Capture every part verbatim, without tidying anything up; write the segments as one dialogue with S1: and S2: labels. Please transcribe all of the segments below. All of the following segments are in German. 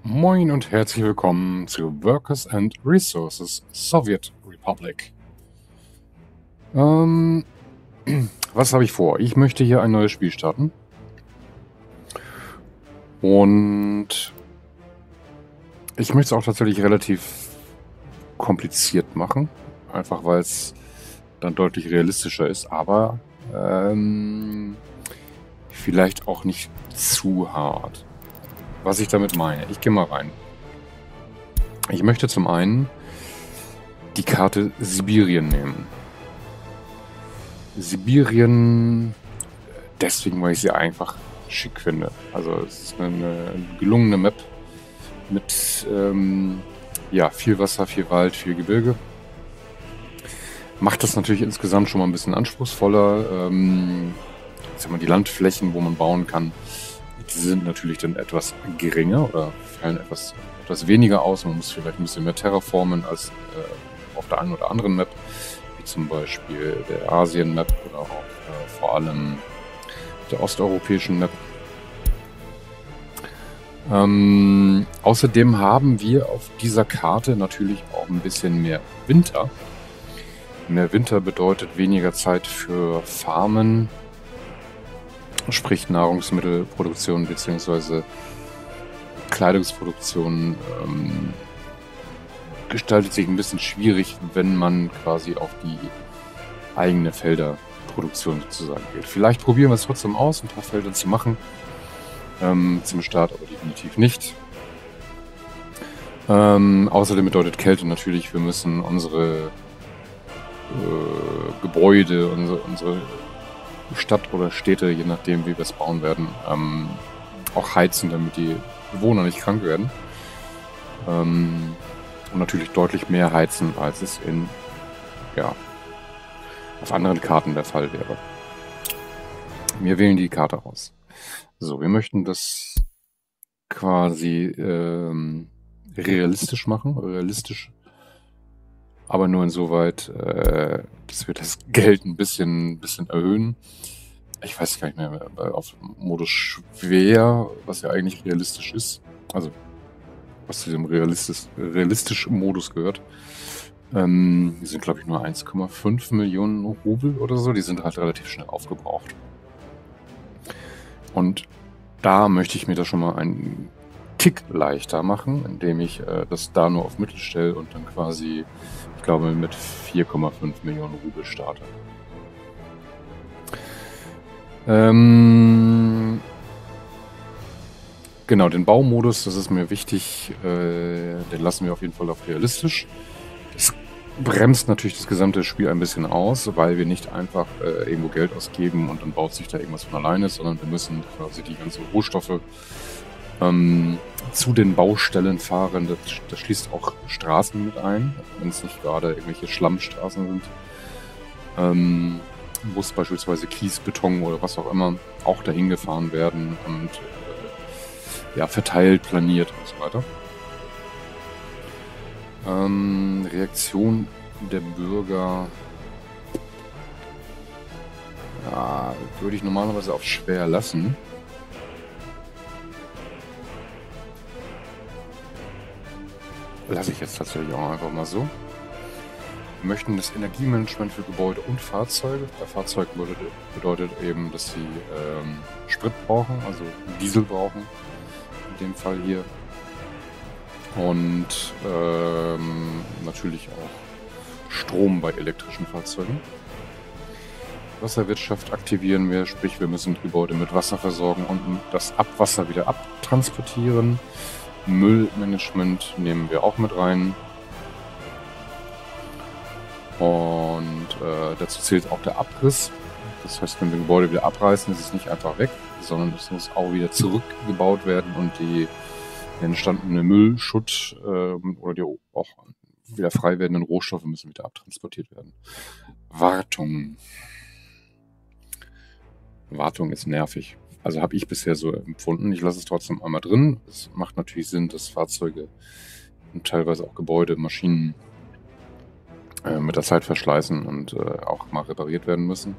S1: Moin und herzlich willkommen zu Workers and Resources Soviet Republic. Ähm, was habe ich vor? Ich möchte hier ein neues Spiel starten. Und ich möchte es auch tatsächlich relativ kompliziert machen. Einfach weil es dann deutlich realistischer ist, aber ähm, vielleicht auch nicht zu hart. Was ich damit meine, ich gehe mal rein. Ich möchte zum einen die Karte Sibirien nehmen. Sibirien deswegen, weil ich sie einfach schick finde. Also es ist eine gelungene Map mit ähm, ja, viel Wasser, viel Wald, viel Gebirge. Macht das natürlich insgesamt schon mal ein bisschen anspruchsvoller. Ähm, ich sag mal, die Landflächen, wo man bauen kann, die sind natürlich dann etwas geringer oder fallen etwas, etwas weniger aus. Man muss vielleicht ein bisschen mehr terraformen als äh, auf der einen oder anderen Map, wie zum Beispiel der Asien-Map oder auch äh, vor allem der osteuropäischen Map. Ähm, außerdem haben wir auf dieser Karte natürlich auch ein bisschen mehr Winter. Mehr Winter bedeutet weniger Zeit für Farmen, sprich Nahrungsmittelproduktion bzw. Kleidungsproduktion ähm, gestaltet sich ein bisschen schwierig, wenn man quasi auf die eigene Felderproduktion sozusagen geht. Vielleicht probieren wir es trotzdem aus, ein paar Felder zu machen. Ähm, zum Start aber definitiv nicht. Ähm, außerdem bedeutet Kälte natürlich, wir müssen unsere äh, Gebäude, unsere, unsere Stadt oder Städte, je nachdem wie wir es bauen werden, ähm, auch heizen, damit die Bewohner nicht krank werden. Ähm, und natürlich deutlich mehr heizen, als es in, ja, auf anderen Karten der Fall wäre. Wir wählen die Karte aus. So, wir möchten das quasi ähm, realistisch machen, realistisch, aber nur insoweit, äh, dass wir das Geld ein bisschen, bisschen erhöhen. Ich weiß gar nicht mehr, auf Modus schwer, was ja eigentlich realistisch ist, also was zu diesem realistisch, realistischen Modus gehört. Ähm, die sind, glaube ich, nur eins Komma fünf Millionen Rubel oder so. Die sind halt relativ schnell aufgebraucht. Und da möchte ich mir das schon mal einen Tick leichter machen, indem ich äh, das da nur auf Mittel stelle und dann quasi, ich glaube, mit vier Komma fünf Millionen Rubel starte. Ähm, genau, den Baumodus, das ist mir wichtig, äh, den lassen wir auf jeden Fall auf realistisch. Das bremst natürlich das gesamte Spiel ein bisschen aus, weil wir nicht einfach äh, irgendwo Geld ausgeben und dann baut sich da irgendwas von alleine, sondern wir müssen quasi die ganzen Rohstoffe ähm, zu den Baustellen fahren. Das, das schließt auch Straßen mit ein, wenn es nicht gerade irgendwelche Schlammstraßen sind. Ähm, muss beispielsweise Kies, Beton oder was auch immer auch dahin gefahren werden und äh, ja, verteilt, planiert und so weiter. Ähm, Reaktion der Bürger. Ja, würde ich normalerweise auf schwer lassen. Lasse ich jetzt tatsächlich auch einfach mal so. Wir möchten das Energiemanagement für Gebäude und Fahrzeuge. Bei Fahrzeugen bedeutet, bedeutet eben, dass sie ähm, Sprit brauchen, also Diesel brauchen. In dem Fall hier. Und ähm, natürlich auch Strom bei elektrischen Fahrzeugen. Wasserwirtschaft aktivieren wir, sprich wir müssen Gebäude mit Wasser versorgen und das Abwasser wieder abtransportieren. Müllmanagement nehmen wir auch mit rein. Und äh, dazu zählt auch der Abriss. Das heißt, wenn wir Gebäude wieder abreißen, ist es nicht einfach weg, sondern es muss auch wieder zurückgebaut werden und die entstandene Müllschutt äh, oder die auch wieder frei werdenden Rohstoffe müssen wieder abtransportiert werden. Wartung. Wartung ist nervig. Also habe ich bisher so empfunden. Ich lasse es trotzdem einmal drin. Es macht natürlich Sinn, dass Fahrzeuge und teilweise auch Gebäude, Maschinen äh, mit der Zeit verschleißen und äh, auch mal repariert werden müssen.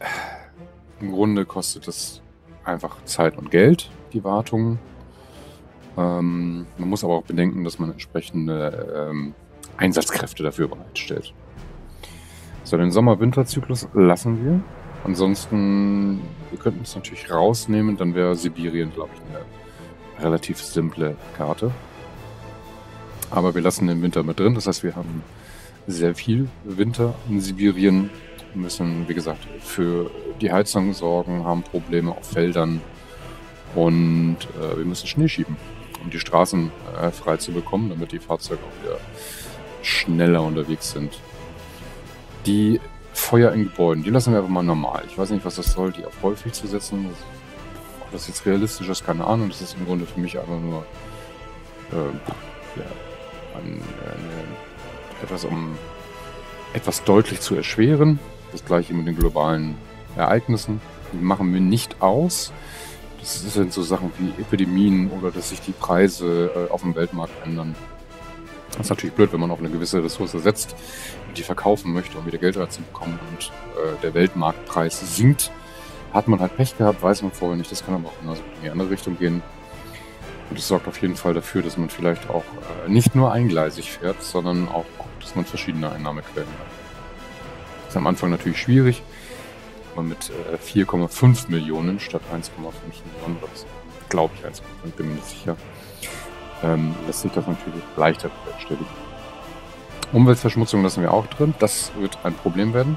S1: Im Grunde kostet es einfach Zeit und Geld, die Wartung. Ähm, man muss aber auch bedenken, dass man entsprechende ähm, Einsatzkräfte dafür bereitstellt. So, den Sommer-Winter-Zyklus lassen wir. Ansonsten, wir könnten es natürlich rausnehmen, dann wäre Sibirien, glaube ich, eine relativ simple Karte. Aber wir lassen den Winter mit drin, das heißt, wir haben sehr viel Winter in Sibirien, müssen, wie gesagt, für die Heizung sorgen, haben Probleme auf Feldern und äh, wir müssen Schnee schieben, um die Straßen äh, frei zu bekommen, damit die Fahrzeuge auch wieder schneller unterwegs sind. Die Feuer in Gebäuden, die lassen wir einfach mal normal. Ich weiß nicht, was das soll, die auf häufig zu setzen. Ob das jetzt realistisch ist, keine Ahnung. Das ist im Grunde für mich einfach nur äh, ja, ein, eine, etwas, um etwas deutlich zu erschweren. Das gleiche mit den globalen Ereignissen. Die machen wir nicht aus. Das sind so Sachen wie Epidemien oder dass sich die Preise äh, auf dem Weltmarkt ändern. Das ist natürlich blöd, wenn man auf eine gewisse Ressource setzt und die verkaufen möchte, um wieder Geld dazu zu bekommen und äh, der Weltmarktpreis sinkt. Hat man halt Pech gehabt, weiß man vorher nicht. Das kann aber auch genauso in die andere Richtung gehen. Und das sorgt auf jeden Fall dafür, dass man vielleicht auch äh, nicht nur eingleisig fährt, sondern auch guckt, dass man verschiedene Einnahmequellen hat. Das ist am Anfang natürlich schwierig, aber mit äh, vier Komma fünf Millionen statt eins Komma fünf Millionen, das glaube ich eins Komma fünf, bin mir nicht sicher, ähm, lässt sich das natürlich leichter bewerkstelligen. Umweltverschmutzung lassen wir auch drin, das wird ein Problem werden.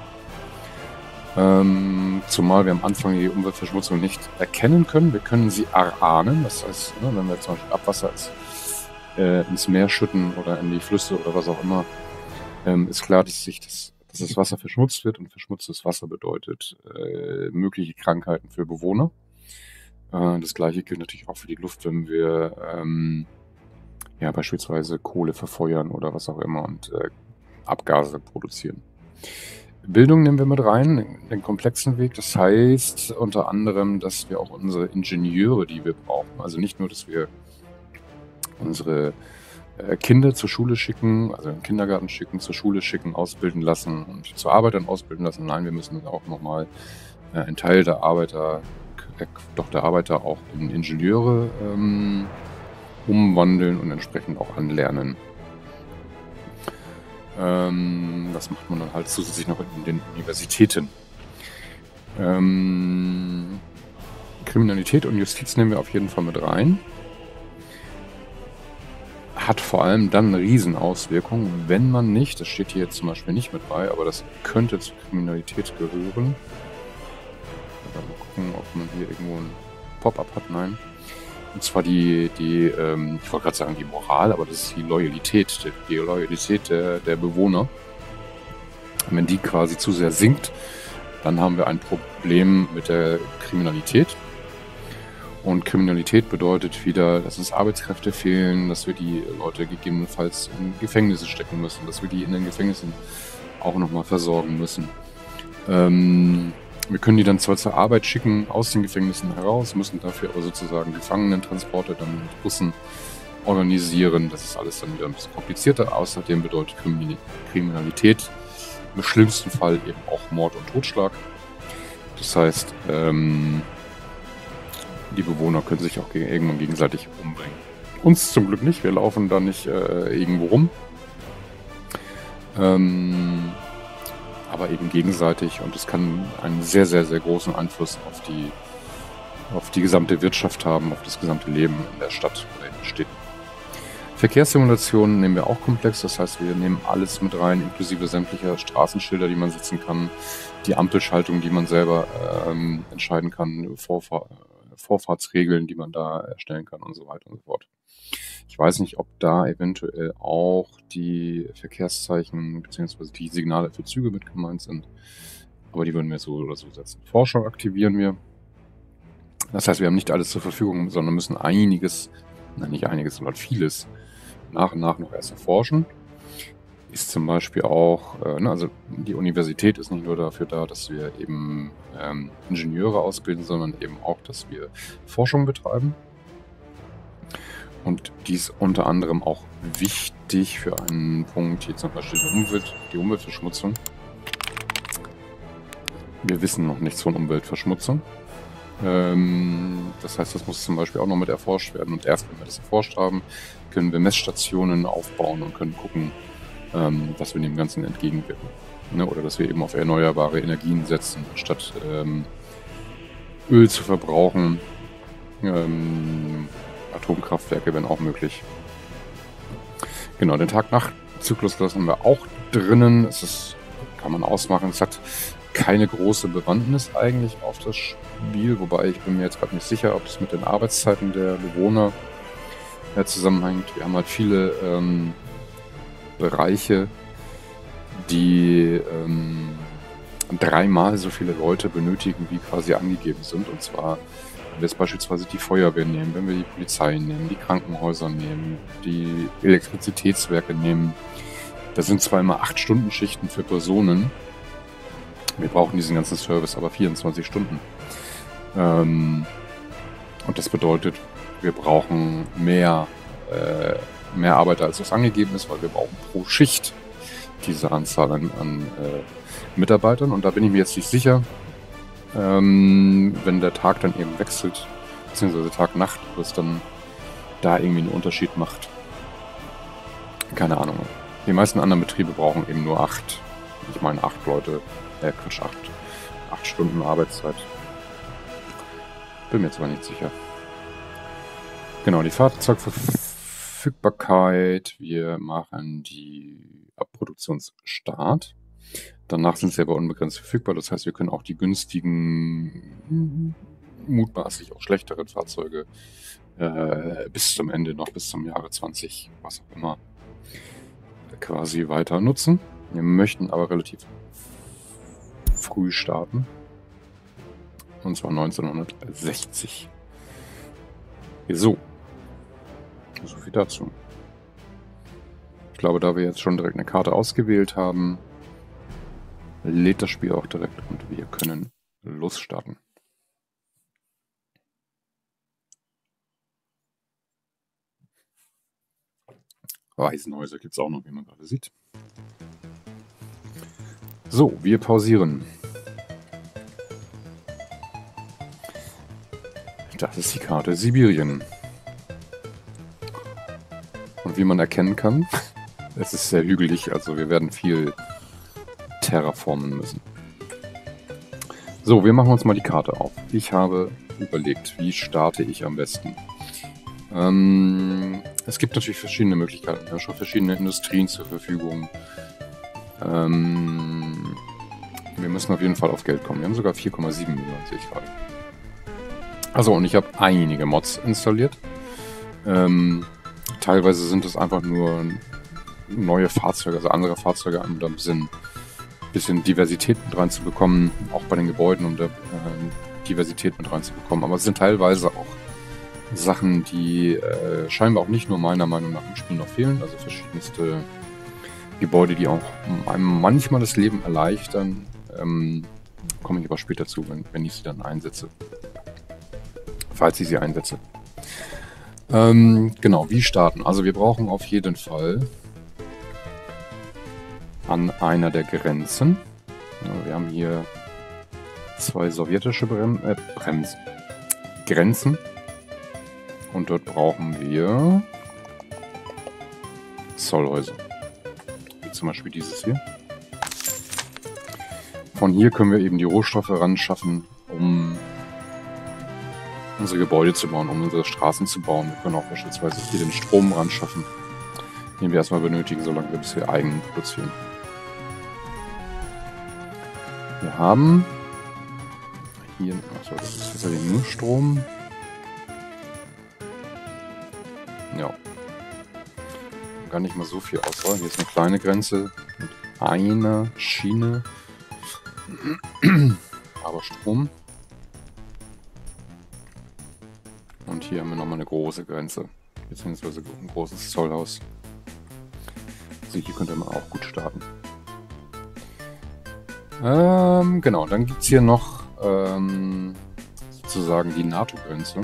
S1: Ähm, zumal wir am Anfang die Umweltverschmutzung nicht erkennen können. Wir können sie erahnen, das heißt, ne, wenn wir zum Beispiel Abwasser ins, äh, ins Meer schütten oder in die Flüsse oder was auch immer, ähm, ist klar, dass sich das, dass das Wasser verschmutzt wird, und verschmutztes Wasser bedeutet äh, mögliche Krankheiten für Bewohner. Äh, das gleiche gilt natürlich auch für die Luft, wenn wir ähm, ja, beispielsweise Kohle verfeuern oder was auch immer und äh, Abgase produzieren. Bildung nehmen wir mit rein, den komplexen Weg. Das heißt unter anderem, dass wir auch unsere Ingenieure, die wir brauchen, also nicht nur, dass wir unsere äh, Kinder zur Schule schicken, also in den Kindergarten schicken, zur Schule schicken, ausbilden lassen und zur Arbeit dann ausbilden lassen. Nein, wir müssen auch nochmal äh, einen Teil der Arbeiter, äh, doch der Arbeiter auch in Ingenieure ähm, umwandeln und entsprechend auch anlernen. Ähm, das macht man dann halt zusätzlich noch in den Universitäten. Ähm, Kriminalität und Justiz nehmen wir auf jeden Fall mit rein. Hat vor allem dann eine Riesenauswirkung, wenn man nicht, das steht hier jetzt zum Beispiel nicht mit bei, aber das könnte zur Kriminalität gehören. Mal gucken, ob man hier irgendwo ein Pop-up hat. Nein. Und zwar die, die ähm, ich wollte gerade sagen die Moral, aber das ist die Loyalität, die Loyalität der, der Bewohner. Und wenn die quasi zu sehr sinkt, dann haben wir ein Problem mit der Kriminalität. Und Kriminalität bedeutet wieder, dass uns Arbeitskräfte fehlen, dass wir die Leute gegebenenfalls in Gefängnisse stecken müssen, dass wir die in den Gefängnissen auch nochmal versorgen müssen. Ähm, Wir können die dann zwar zur Arbeit schicken, aus den Gefängnissen heraus, müssen dafür aber sozusagen Gefangenentransporte dann mit Bussen organisieren. Das ist alles dann wieder ein bisschen komplizierter. Außerdem bedeutet Kriminalität im schlimmsten Fall eben auch Mord und Totschlag. Das heißt, ähm, die Bewohner können sich auch gegen, irgendwann gegenseitig umbringen. Uns zum Glück nicht, wir laufen da nicht äh, irgendwo rum. Ähm... aber eben gegenseitig, und es kann einen sehr, sehr, sehr großen Einfluss auf die, auf die gesamte Wirtschaft haben, auf das gesamte Leben in der Stadt oder in den Städten. Verkehrssimulationen nehmen wir auch komplex, das heißt, wir nehmen alles mit rein, inklusive sämtlicher Straßenschilder, die man setzen kann, die Ampelschaltung, die man selber ähm, entscheiden kann, Vorfahr Vorfahrtsregeln, die man da erstellen kann und so weiter und so fort. Ich weiß nicht, ob da eventuell auch die Verkehrszeichen bzw. die Signale für Züge mit gemeint sind. Aber die würden wir so oder so setzen. Forschung aktivieren wir. Das heißt, wir haben nicht alles zur Verfügung, sondern müssen einiges, nein, nicht einiges, sondern vieles nach und nach noch erst erforschen. Ist zum Beispiel auch, äh, ne, also die Universität ist nicht nur dafür da, dass wir eben ähm, Ingenieure ausbilden, sondern eben auch, dass wir Forschung betreiben. Und dies unter anderem auch wichtig für einen Punkt, hier zum Beispiel die, Umwelt, die Umweltverschmutzung. Wir wissen noch nichts von Umweltverschmutzung. Ähm, das heißt, das muss zum Beispiel auch noch mit erforscht werden. Und erst wenn wir das erforscht haben, können wir Messstationen aufbauen und können gucken, ähm, dass wir dem Ganzen entgegenwirken. Ne? Oder dass wir eben auf erneuerbare Energien setzen, statt ähm, Öl zu verbrauchen. Ähm, Atomkraftwerke wären auch möglich. Genau, den Tag-Nacht-Zyklus lassen wir auch drinnen. Es ist, kann man ausmachen. Es hat keine große Bewandtnis eigentlich auf das Spiel, wobei ich bin mir jetzt gerade nicht sicher, ob es mit den Arbeitszeiten der Bewohner äh, zusammenhängt. Wir haben halt viele ähm, Bereiche, die ähm, dreimal so viele Leute benötigen, wie quasi angegeben sind. Und zwar, wenn wir jetzt beispielsweise die Feuerwehr nehmen, wenn wir die Polizei nehmen, die Krankenhäuser nehmen, die Elektrizitätswerke nehmen, da sind zwar immer acht Stunden Schichten für Personen. Wir brauchen diesen ganzen Service aber vierundzwanzig Stunden. Ähm, und das bedeutet, wir brauchen mehr, äh, mehr Arbeiter, als was angegeben ist, weil wir brauchen pro Schicht diese Anzahl an, an äh, Mitarbeitern. Und da bin ich mir jetzt nicht sicher, ähm, wenn der Tag dann eben wechselt, beziehungsweise Tag-Nacht, was dann da irgendwie einen Unterschied macht. Keine Ahnung. Die meisten anderen Betriebe brauchen eben nur acht, ich meine acht Leute, äh Quatsch, acht, acht Stunden Arbeitszeit. Bin mir zwar nicht sicher. Genau, die Fahrzeugverfügbarkeit. Wir machen die Abproduktionsstart. Danach sind sie aber unbegrenzt verfügbar. Das heißt, wir können auch die günstigen, mutmaßlich auch schlechteren Fahrzeuge äh, bis zum Ende, noch bis zum Jahre zwanzig, was auch immer, quasi weiter nutzen. Wir möchten aber relativ früh starten. Und zwar neunzehnhundertsechzig. So. So viel dazu. Ich glaube, da wir jetzt schon direkt eine Karte ausgewählt haben, lädt das Spiel auch direkt und wir können losstarten. Waisenhäuser gibt es auch noch, wie man gerade sieht. So, wir pausieren. Das ist die Karte Sibirien. Und wie man erkennen kann, es ist sehr hügelig, also wir werden viel terraformen müssen. So, wir machen uns mal die Karte auf. Ich habe überlegt, wie starte ich am besten. Ähm, es gibt natürlich verschiedene Möglichkeiten. Wir haben schon verschiedene Industrien zur Verfügung. Ähm, wir müssen auf jeden Fall auf Geld kommen. Wir haben sogar vier Komma sieben Millionen, sehe ich gerade. Also, und ich habe einige Mods installiert. Ähm, teilweise sind es einfach nur neue Fahrzeuge, also andere Fahrzeuge, um da ein bisschen, bisschen Diversität mit reinzubekommen, auch bei den Gebäuden, um da äh, Diversität mit reinzubekommen. Aber es sind teilweise auch Sachen, die äh, scheinbar auch nicht nur meiner Meinung nach im Spiel noch fehlen, also verschiedenste Gebäude, die auch einem manchmal das Leben erleichtern. Ähm, komme ich aber später zu, wenn, wenn ich sie dann einsetze. Falls ich sie einsetze. Ähm, genau, wie starten? Also wir brauchen auf jeden Fall an einer der Grenzen. Ja, wir haben hier zwei sowjetische Brem äh, Bremsen. Grenzen. Und dort brauchen wir Zollhäuser. Wie zum Beispiel dieses hier. Von hier können wir eben die Rohstoffe ran schaffen, um unsere Gebäude zu bauen, um unsere Straßen zu bauen. Wir können auch beispielsweise hier den Strom ran schaffen, den wir erstmal benötigen, solange wir bis wir eigen produzieren. Wir haben hier, achso, das ist tatsächlich nur Strom. Ja. Gar nicht mal so viel Auswahl. Hier ist eine kleine Grenze mit einer Schiene. Aber Strom. Und hier haben wir nochmal eine große Grenze. Beziehungsweise ein großes Zollhaus. Also hier könnte man auch gut starten. Ähm, genau, dann gibt es hier noch ähm, sozusagen die NATO-Grenze.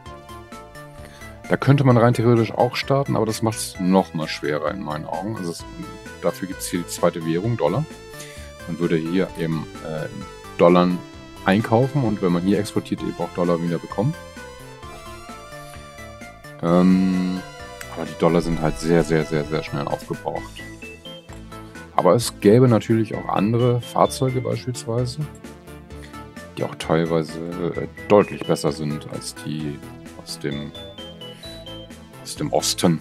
S1: Da könnte man rein theoretisch auch starten, aber das macht es nochmal schwerer in meinen Augen. Also es, dafür gibt es hier die zweite Währung, Dollar. Man würde hier eben äh, in Dollar einkaufen und wenn man hier exportiert, eben auch Dollar wieder bekommen. Ähm, aber die Dollar sind halt sehr, sehr, sehr, sehr schnell aufgebraucht. Aber es gäbe natürlich auch andere Fahrzeuge beispielsweise, die auch teilweise äh, deutlich besser sind als die aus dem, aus dem Osten.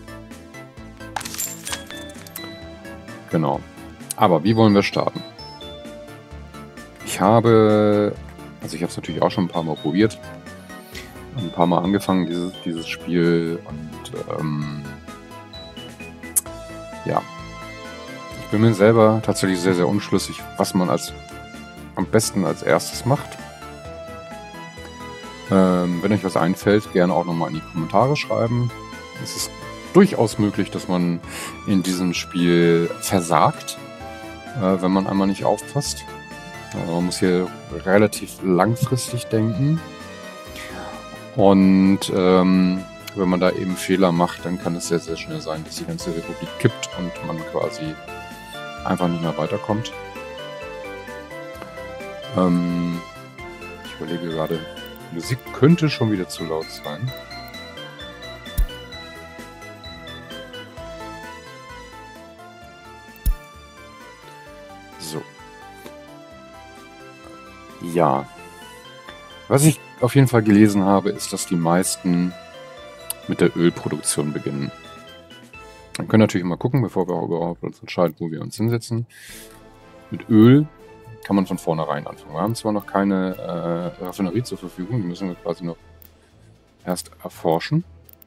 S1: Genau. Aber wie wollen wir starten? Ich habe, also ich habe es natürlich auch schon ein paar Mal probiert, ein paar Mal angefangen, dieses, dieses Spiel und ähm, ja, ich bin mir selber tatsächlich sehr, sehr unschlüssig, was man als am besten als erstes macht. Ähm, wenn euch was einfällt, gerne auch nochmal in die Kommentare schreiben. Es ist durchaus möglich, dass man in diesem Spiel versagt, äh, wenn man einmal nicht aufpasst. Also man muss hier relativ langfristig denken. Und ähm, wenn man da eben Fehler macht, dann kann es sehr, sehr schnell sein, dass die ganze Republik kippt und man quasi einfach nicht mehr weiterkommt. Ähm, ich überlege gerade, die Musik könnte schon wieder zu laut sein. So. Ja. Was ich auf jeden Fall gelesen habe, ist, dass die meisten mit der Ölproduktion beginnen. Wir können natürlich mal gucken, bevor wir überhaupt uns entscheiden, wo wir uns hinsetzen. Mit Öl kann man von vornherein anfangen. Wir haben zwar noch keine äh, Raffinerie zur Verfügung, die müssen wir quasi noch erst erforschen.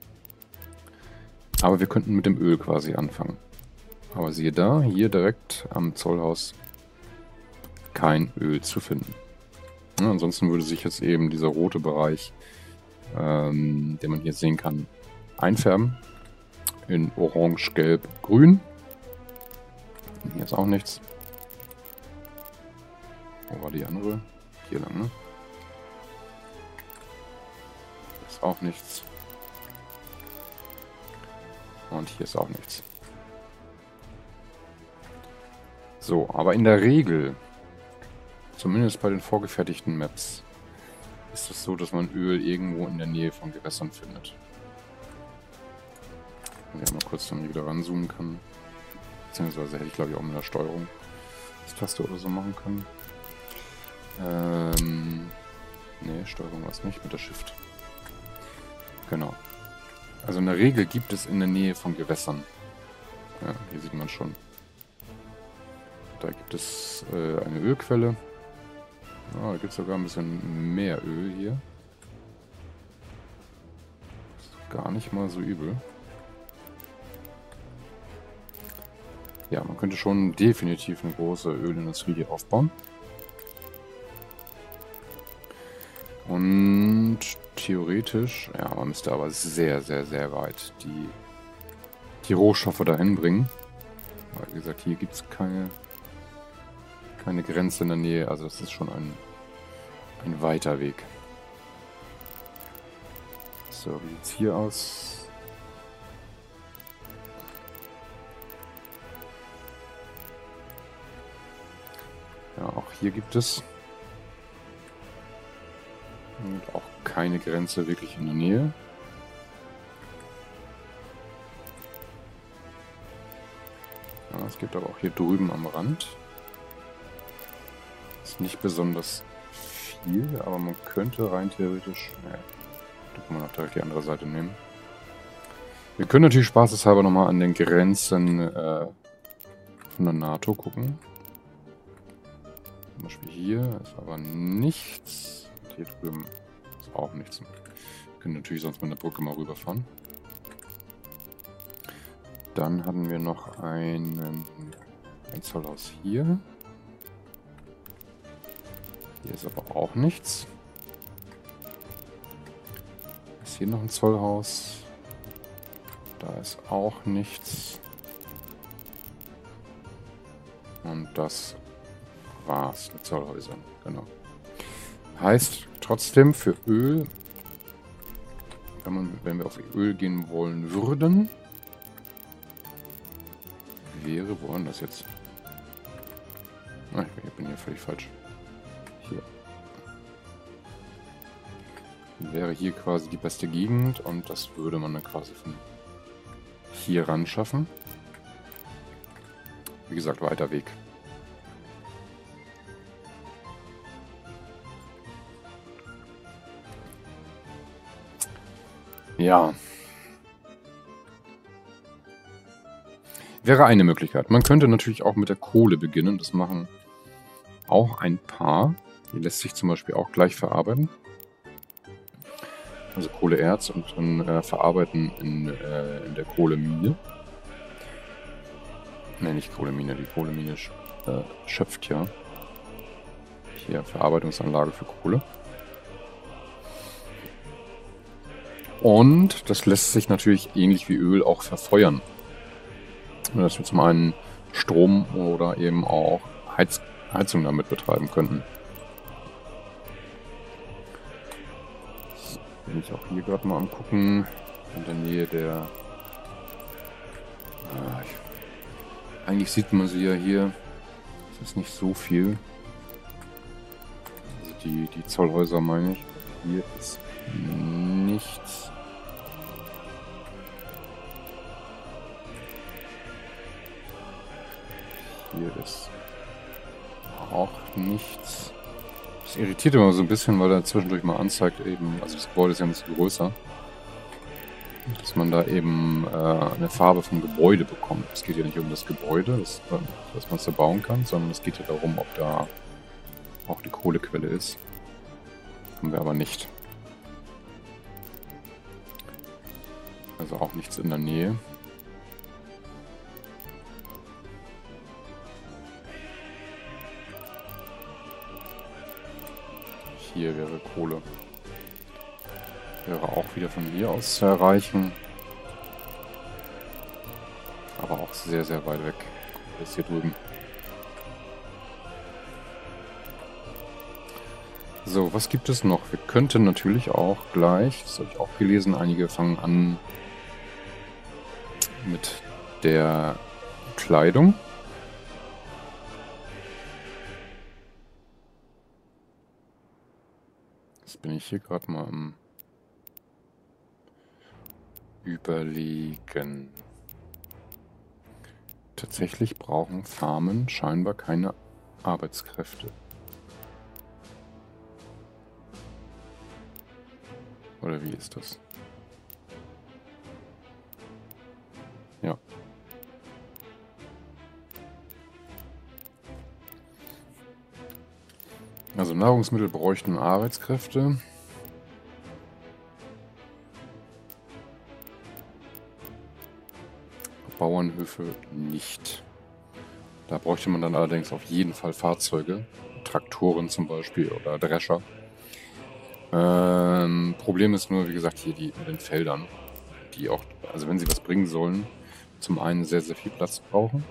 S1: Aber wir könnten mit dem Öl quasi anfangen. Aber siehe da, hier direkt am Zollhaus kein Öl zu finden. Ja, ansonsten würde sich jetzt eben dieser rote Bereich, ähm, den man hier sehen kann, einfärben. In Orange, Gelb, Grün. Hier ist auch nichts. Wo war die andere? Hier lang, ne? Hier ist auch nichts. Und hier ist auch nichts. So, aber in der Regel, zumindest bei den vorgefertigten Maps, ist es so, dass man Öl irgendwo in der Nähe von Gewässern findet. Wenn ich mal kurz dann hier wieder ranzoomen kann. Beziehungsweise hätte ich, glaube ich, auch mit der Steuerung das Taste oder so machen können. Ähm, ne, Steuerung war es nicht, mit der Shift. Genau. Also in der Regel gibt es in der Nähe von Gewässern. Ja, hier sieht man schon. Da gibt es äh, eine Ölquelle. Ja, da gibt es sogar ein bisschen mehr Öl hier. Ist gar nicht mal so übel. Ja, man könnte schon definitiv eine große Ölindustrie hier aufbauen. Und theoretisch, ja, man müsste aber sehr, sehr, sehr weit die, die Rohstoffe dahin bringen. Aber wie gesagt, hier gibt es keine, keine Grenze in der Nähe, also das ist schon ein, ein weiter Weg. So, wie sieht es hier aus? Ja, auch hier gibt es und auch keine Grenze wirklich in der Nähe. Ja, es gibt aber auch hier drüben am Rand. Ist nicht besonders viel, aber man könnte rein theoretisch... Ne, da kann man auch direkt die andere Seite nehmen. Wir können natürlich spaßeshalber nochmal an den Grenzen äh, von der NATO gucken. Zum Beispiel hier ist aber nichts. Hier drüben ist auch nichts. Wir können natürlich sonst mit der Brücke mal rüberfahren. Dann hatten wir noch einen, ein Zollhaus hier. Hier ist aber auch nichts. Ist hier noch ein Zollhaus? Da ist auch nichts. Und das war's mit Zollhäusern, genau. Heißt trotzdem für Öl, wenn, man, wenn wir auf Öl gehen wollen würden, wäre, woanders jetzt? Ah, ich bin hier völlig falsch. Hier. wäre hier quasi die beste Gegend und das würde man dann quasi von hier ran schaffen. Wie gesagt, weiter Weg. Ja. Wäre eine Möglichkeit. Man könnte natürlich auch mit der Kohle beginnen. Das machen auch ein paar. Die lässt sich zum Beispiel auch gleich verarbeiten. Also Kohleerz und dann äh, verarbeiten in, äh, in der Kohlemine. Nein, nicht Kohlemine. Die Kohlemine sch äh, schöpft ja. Hier Verarbeitungsanlage für Kohle. Und das lässt sich natürlich ähnlich wie Öl auch verfeuern. Dass wir zum einen Strom oder eben auch Heiz Heizung damit betreiben könnten. So, bin ich auch hier gerade mal am gucken. In der Nähe der... Ah, ich, eigentlich sieht man sie ja hier. Das ist nicht so viel. Also die, die Zollhäuser meine ich. Hier ist nichts. Hier ist auch nichts. Das irritiert immer so ein bisschen, weil er zwischendurch mal anzeigt eben, also das Gebäude ist ja ein bisschen größer, dass man da eben äh, eine Farbe vom Gebäude bekommt. Es geht ja nicht um das Gebäude, das, das man so bauen kann, sondern es geht ja darum, ob da auch die Kohlequelle ist. Haben wir aber nicht. Also auch nichts in der Nähe. Hier wäre Kohle. Wäre auch wieder von hier aus zu erreichen. Aber auch sehr, sehr weit weg. Das ist hier drüben. So, was gibt es noch? Wir könnten natürlich auch gleich, das habe ich auch gelesen, einige fangen an mit der Kleidung. Jetzt bin ich hier gerade mal am Überlegen. Tatsächlich brauchen Farmen scheinbar keine Arbeitskräfte. Oder wie ist das? Ja. Also Nahrungsmittel bräuchten Arbeitskräfte. Bauernhöfe nicht. Da bräuchte man dann allerdings auf jeden Fall Fahrzeuge. Traktoren zum Beispiel oder Drescher. Ähm, Problem ist nur, wie gesagt, hier die mit den Feldern, die auch, also wenn sie was bringen sollen, zum einen sehr, sehr viel Platz brauchen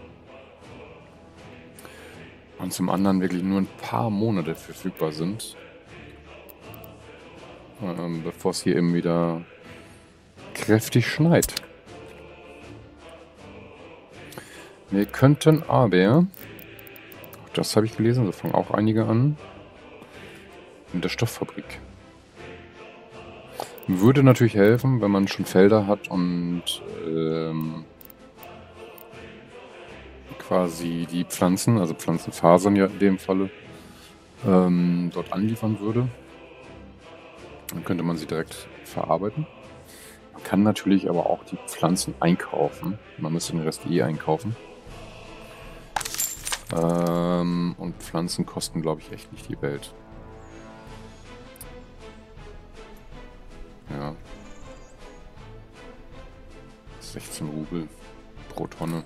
S1: und zum anderen wirklich nur ein paar Monate verfügbar sind, ähm, bevor es hier eben wieder kräftig schneit. Wir könnten aber, auch das habe ich gelesen, so fangen auch einige an, in der Stofffabrik. Würde natürlich helfen, wenn man schon Felder hat und ähm, quasi die Pflanzen, also Pflanzenfasern ja in dem Falle, ähm, dort anliefern würde. Dann könnte man sie direkt verarbeiten. Man kann natürlich aber auch die Pflanzen einkaufen. Man müsste den Rest eh einkaufen. Ähm, und Pflanzen kosten, glaube ich, echt nicht die Welt. Ja. sechzehn Rubel pro Tonne.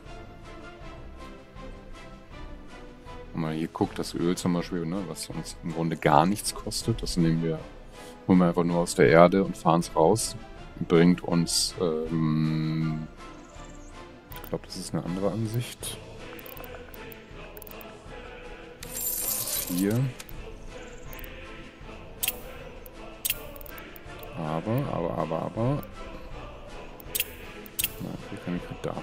S1: Wenn man hier guckt, das Öl zum Beispiel, ne, was uns im Grunde gar nichts kostet, das nehmen wir, holen wir einfach nur aus der Erde und fahren es raus. Bringt uns, ähm, ich glaube, das ist eine andere Ansicht. Das ist hier. Aber, aber, aber, aber. Na, hier kann ich halt da.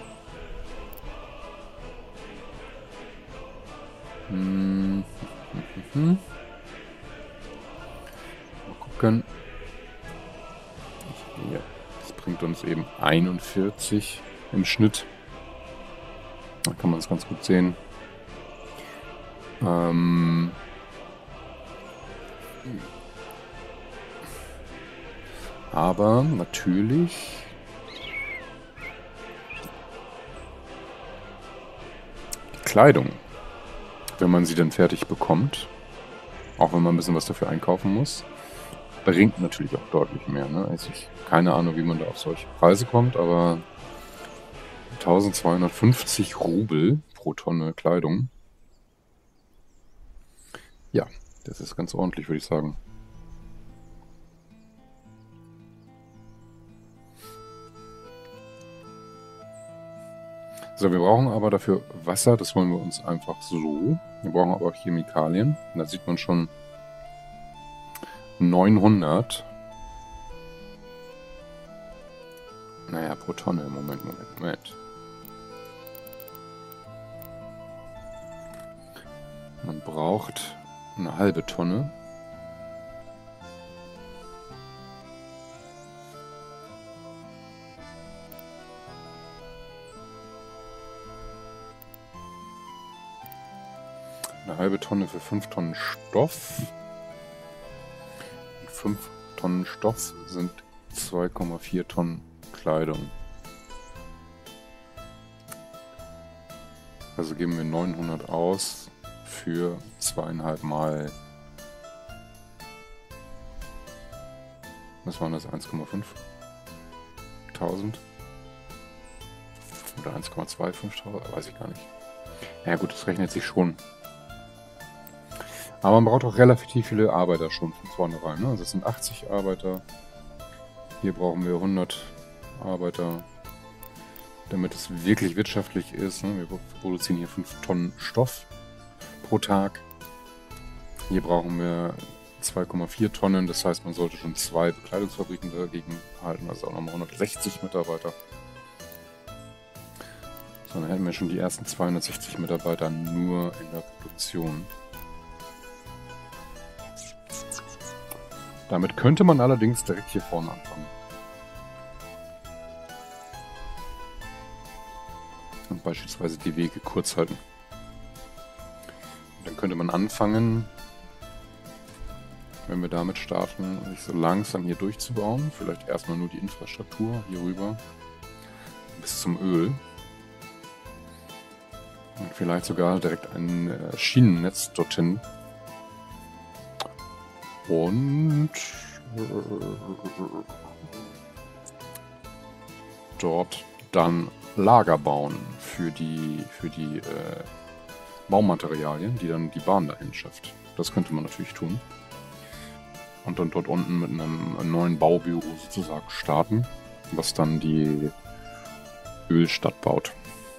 S1: Hm. Mal gucken. gibt uns eben einundvierzig im Schnitt. Da kann man es ganz gut sehen. Ähm Aber natürlich die Kleidung, wenn man sie dann fertig bekommt, auch wenn man ein bisschen was dafür einkaufen muss, bringt natürlich auch deutlich mehr. Ne? Also ich keine Ahnung, wie man da auf solche Preise kommt, aber eintausendzweihundertfünfzig Rubel pro Tonne Kleidung. Ja, das ist ganz ordentlich, würde ich sagen. So, wir brauchen aber dafür Wasser, das wollen wir uns einfach so. Wir brauchen aber auch Chemikalien. Da sieht man schon neunhundert. Naja, pro Tonne. Moment, Moment, Moment. Man braucht eine halbe Tonne. Eine halbe Tonne für fünf Tonnen Stoff. Und fünf Tonnen Stoff sind zwei Komma vier Tonnen Kleidung. Also geben wir neunhundert aus für zweieinhalb Mal. Was waren das? eins Komma fünf tausend? Oder eins Komma zwei fünftausend? Weiß ich gar nicht. Ja gut, das rechnet sich schon. Aber man braucht auch relativ viele Arbeiter schon von vornherein. Ne? Also es sind achtzig Arbeiter. Hier brauchen wir hundert Arbeiter, damit es wirklich wirtschaftlich ist. Ne? Wir produzieren hier fünf Tonnen Stoff pro Tag. Hier brauchen wir zwei Komma vier Tonnen. Das heißt, man sollte schon zwei Bekleidungsfabriken dagegen halten. Also auch nochmal hundertsechzig Mitarbeiter. So, dann hätten wir schon die ersten zweihundertsechzig Mitarbeiter nur in der Produktion. Damit könnte man allerdings direkt hier vorne anfangen. Und beispielsweise die Wege kurz halten. Und dann könnte man anfangen, wenn wir damit starten, sich so langsam hier durchzubauen. Vielleicht erstmal nur die Infrastruktur hier rüber bis zum Öl. Und vielleicht sogar direkt ein Schienennetz dorthin. Und dort dann Lager bauen für die, für die äh, Baumaterialien, die dann die Bahn dahin schafft. Das könnte man natürlich tun. Und dann dort unten mit einem, einem neuen Baubüro sozusagen starten, was dann die Ölstadt baut.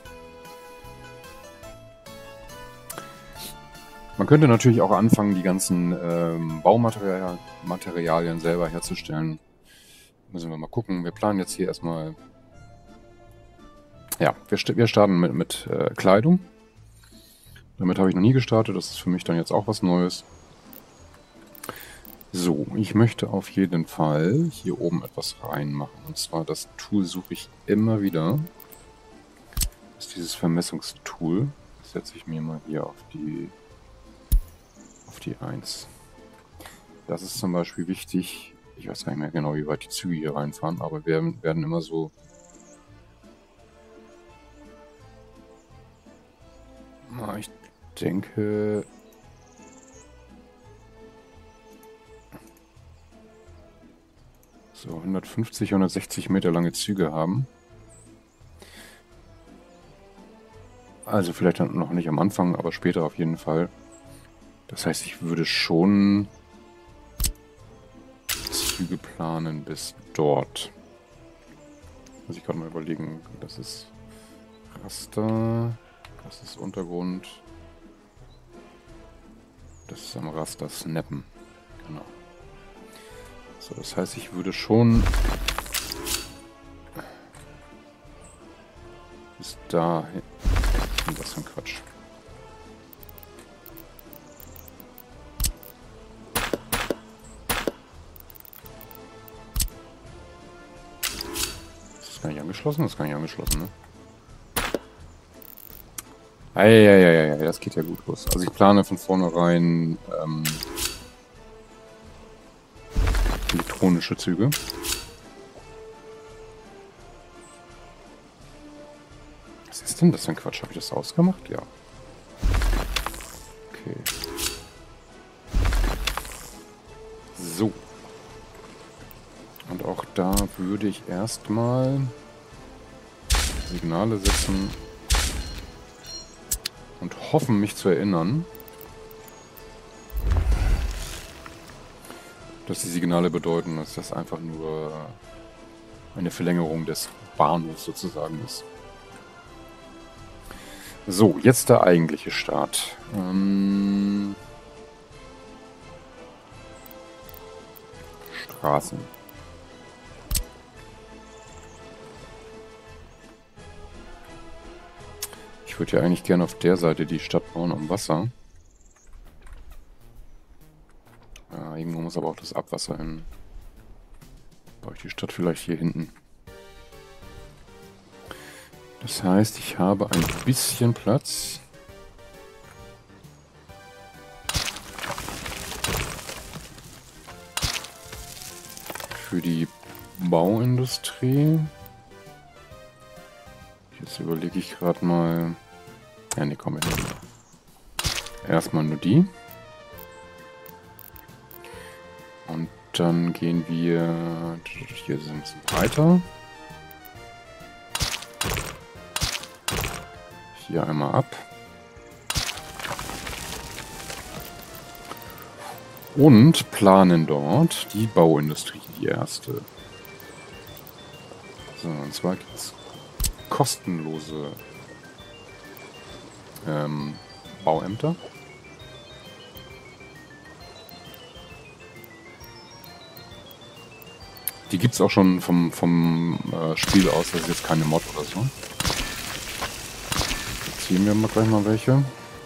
S1: Man könnte natürlich auch anfangen, die ganzen ähm, Baumaterialien Materialien selber herzustellen. Müssen wir mal gucken. Wir planen jetzt hier erstmal... Ja, wir, st wir starten mit, mit äh, Kleidung. Damit habe ich noch nie gestartet. Das ist für mich dann jetzt auch was Neues. So, ich möchte auf jeden Fall hier oben etwas reinmachen. Und zwar das Tool suche ich immer wieder. Das ist dieses Vermessungstool. Das setze ich mir mal hier auf die... auf die eins. Das ist zum Beispiel wichtig. Ich weiß gar nicht mehr genau, wie weit die Züge hier reinfahren, aber wir werden immer so... Na, ich denke... so hundertfünfzig, hundertsechzig Meter lange Züge haben. Also vielleicht noch nicht am Anfang, aber später auf jeden Fall. Das heißt, ich würde schon Züge planen bis dort. Muss ich gerade mal überlegen. Das ist Raster. Das ist Untergrund. Das ist am Raster snappen. Genau. So, das heißt, ich würde schon bis dahin. Was ist das für ein Quatsch? gar nicht angeschlossen? Das ist gar nicht angeschlossen, ne? Eieieiei, das geht ja gut los. Also ich plane von vornherein ähm, elektronische Züge. Was ist denn das für ein Quatsch? Habe ich das ausgemacht? Ja. Okay. So. Und auch da würde ich erstmal Signale setzen und hoffen, mich zu erinnern, dass die Signale bedeuten, dass das einfach nur eine Verlängerung des Bahnhofs sozusagen ist. So, jetzt der eigentliche Start. Ähm Straßen. Ich würde ja eigentlich gerne auf der Seite die Stadt bauen am Wasser. Ja, irgendwo muss aber auch das Abwasser hin. Baue ich die Stadt vielleicht hier hinten. Das heißt, ich habe ein bisschen Platz. Für die Bauindustrie. Jetzt überlege ich gerade mal... Ja, ne, komm, wir nehmen erstmal nur die. Und dann gehen wir... Hier sind wir ein bisschen breiter. Hier einmal ab. Und planen dort die Bauindustrie, die erste. So, und zwar gibt es kostenlose ähm, Bauämter. Die gibt es auch schon vom, vom äh, Spiel aus, das ist jetzt keine Mod oder so. Jetzt ziehen wir mal gleich mal welche.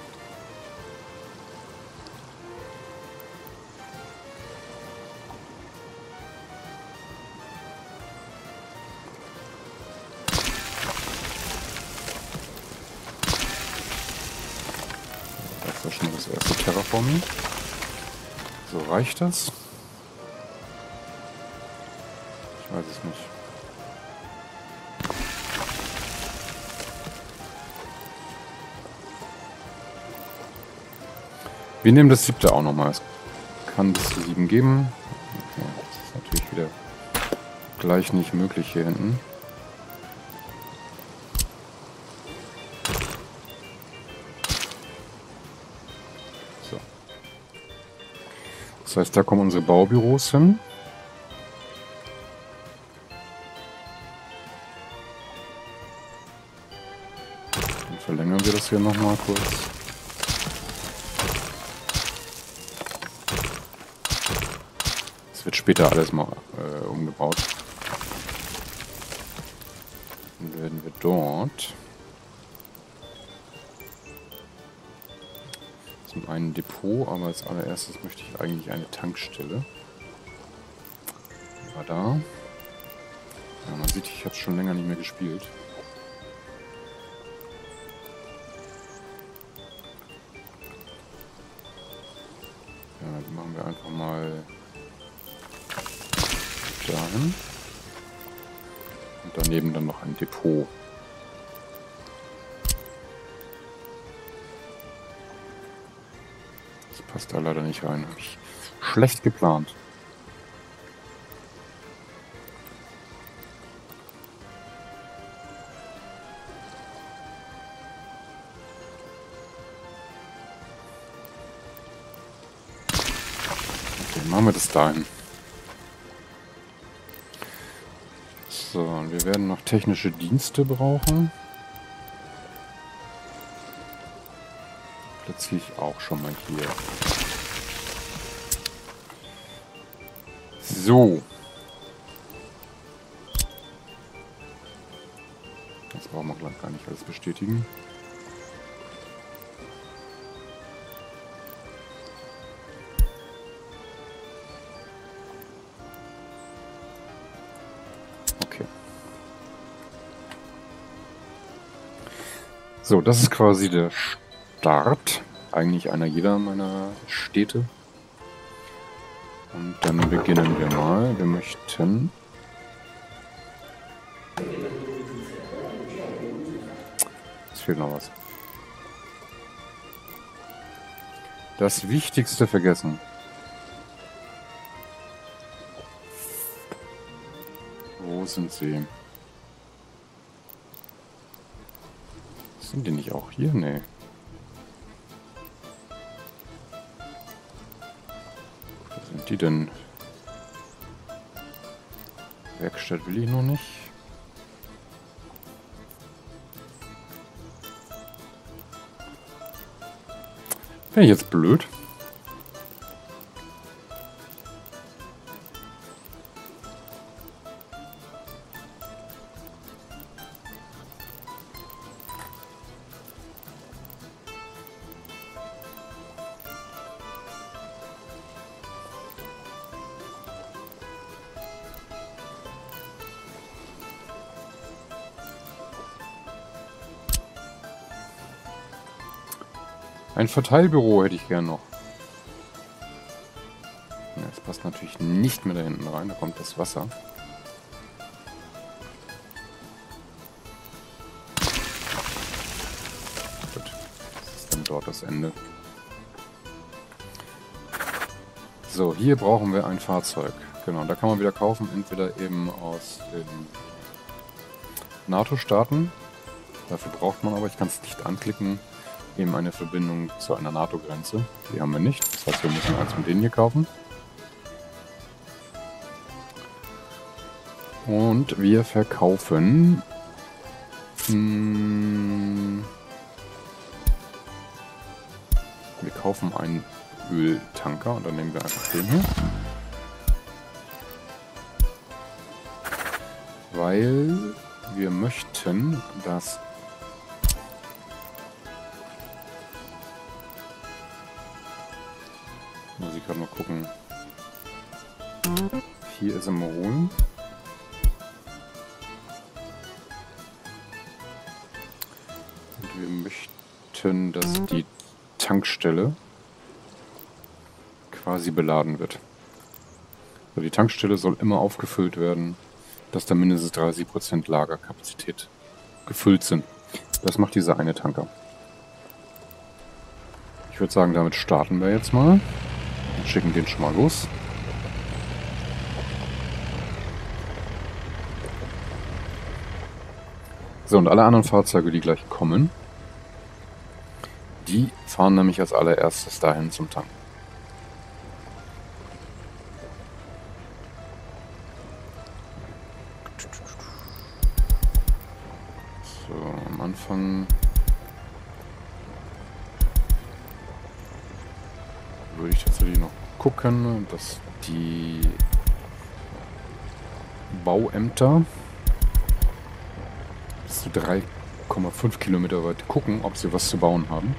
S1: Das ist schon mal das erste Terraforming. So, reicht das? Ich weiß es nicht. Wir nehmen das siebte auch nochmal. Es kann bis zu sieben geben. Okay, das ist natürlich wieder gleich nicht möglich hier hinten. So. Das heißt, da kommen unsere Baubüros hin. Dann verlängern wir das hier nochmal kurz. Wird später alles mal äh, umgebaut. Dann werden wir dort zum einen Depot, aber als allererstes möchte ich eigentlich eine Tankstelle. War da. Ja, man sieht, ich habe es schon länger nicht mehr gespielt. Ja, dann machen wir einfach mal dahin. Und daneben dann noch ein Depot. Das passt da leider nicht rein. Habe ich schlecht geplant. Okay, machen wir das dahin. So, und wir werden noch technische Dienste brauchen. Platziere ich auch schon mal hier. So. Das brauchen wir gleich gar nicht alles bestätigen. So, das ist quasi der Start. Eigentlich einer jeder meiner Städte. Und dann beginnen wir mal. Wir möchten... Es fehlt noch was. Das Wichtigste vergessen. Wo sind sie? Sind die nicht auch hier? Nee. Wo sind die denn? Werkstatt will ich noch nicht. Bin ich jetzt blöd? Ein Verteilbüro hätte ich gern noch. Ja, das passt natürlich nicht mehr da hinten rein, da kommt das Wasser. Gut, das ist dann dort das Ende. So, hier brauchen wir ein Fahrzeug. Genau, da kann man wieder kaufen, entweder eben aus den NATO-Staaten. Dafür braucht man aber, ich kann es nicht anklicken, eben eine Verbindung zu einer NATO-Grenze. Die haben wir nicht. Das heißt, wir müssen eins von denen hier kaufen. Und wir verkaufen... Hm, wir kaufen einen Öltanker und dann nehmen wir einfach den hier. Weil wir möchten, dass... Muss ich gerade mal gucken. Hier ist er mal holen. Und wir möchten, dass die Tankstelle quasi beladen wird. Also die Tankstelle soll immer aufgefüllt werden, dass da mindestens dreißig Prozent Lagerkapazität gefüllt sind. Das macht dieser eine Tanker. Ich würde sagen, damit starten wir jetzt mal. Und schicken den schon mal los. So, und alle anderen Fahrzeuge, die gleich kommen, die fahren nämlich als allererstes dahin zum Tank. So, am Anfang würde ich tatsächlich noch gucken, dass die Bauämter bis zu drei Komma fünf Kilometer weit gucken, ob sie was zu bauen haben.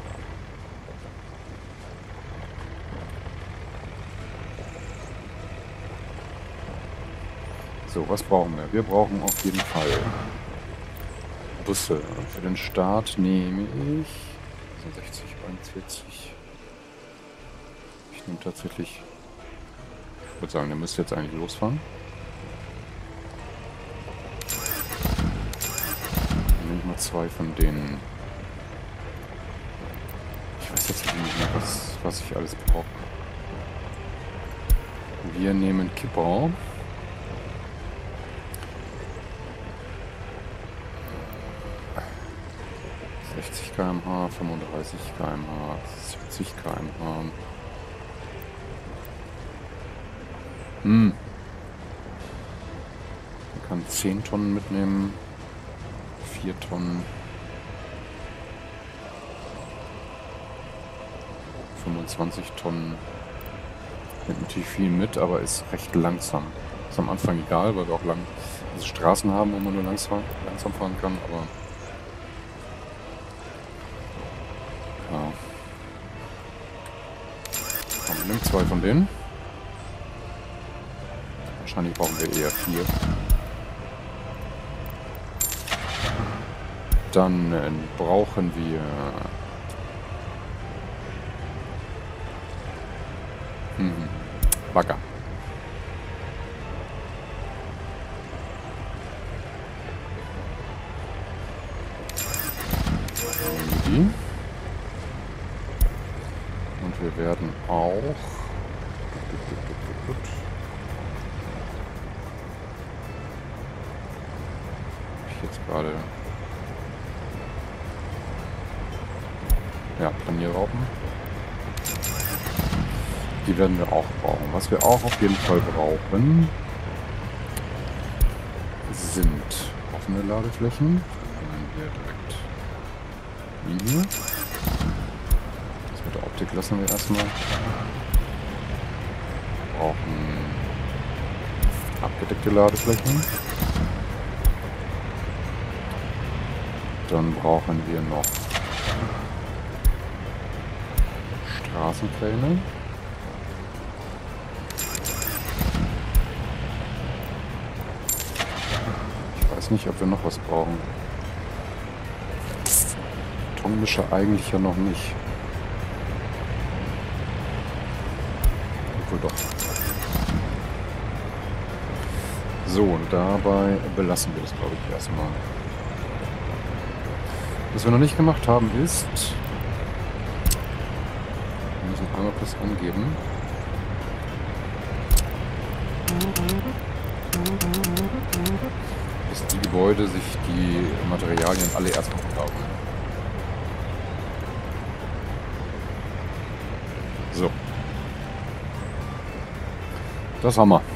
S1: So, was brauchen wir? Wir brauchen auf jeden Fall Busse. Für den Start nehme ich sechzig, einundvierzig. Ich nehme tatsächlich, ich würde sagen, der müsste jetzt eigentlich losfahren. Dann nehme ich mal zwei von denen. Ich weiß jetzt nicht mehr, was, was ich alles brauche. Wir nehmen Kipper. sechzig Kilometer pro Stunde, fünfunddreißig Kilometer pro Stunde, siebzig Kilometer pro Stunde. Hm. Man kann zehn Tonnen mitnehmen, vier Tonnen, fünfundzwanzig Tonnen. Nimmt natürlich viel mit, aber ist recht langsam. Ist am Anfang egal, weil wir auch lang also Straßen haben, wo man nur langsam, langsam fahren kann, aber ja. Komm, nimm zwei von denen. Wahrscheinlich brauchen wir eher vier. Dann äh, brauchen wir hm, Bagger. Die. Und wir werden auch ich jetzt gerade ja, Planierraupen. Die werden wir auch brauchen. Was wir auch auf jeden Fall brauchen, sind offene Ladeflächen. Dann hier direkt die hier. Das mit der Optik lassen wir erstmal. Wir brauchen abgedeckte Ladeflächen. Dann brauchen wir noch Straßenkräne. Ich weiß nicht, ob wir noch was brauchen. Betonmischer eigentlich ja noch nicht. Obwohl doch. So, und dabei belassen wir das, glaube ich, erstmal. Was wir noch nicht gemacht haben ist, wir müssen einmal kurz angeben, dass die Gebäude sich die Materialien alle erstmal verkaufen. So. Das haben wir.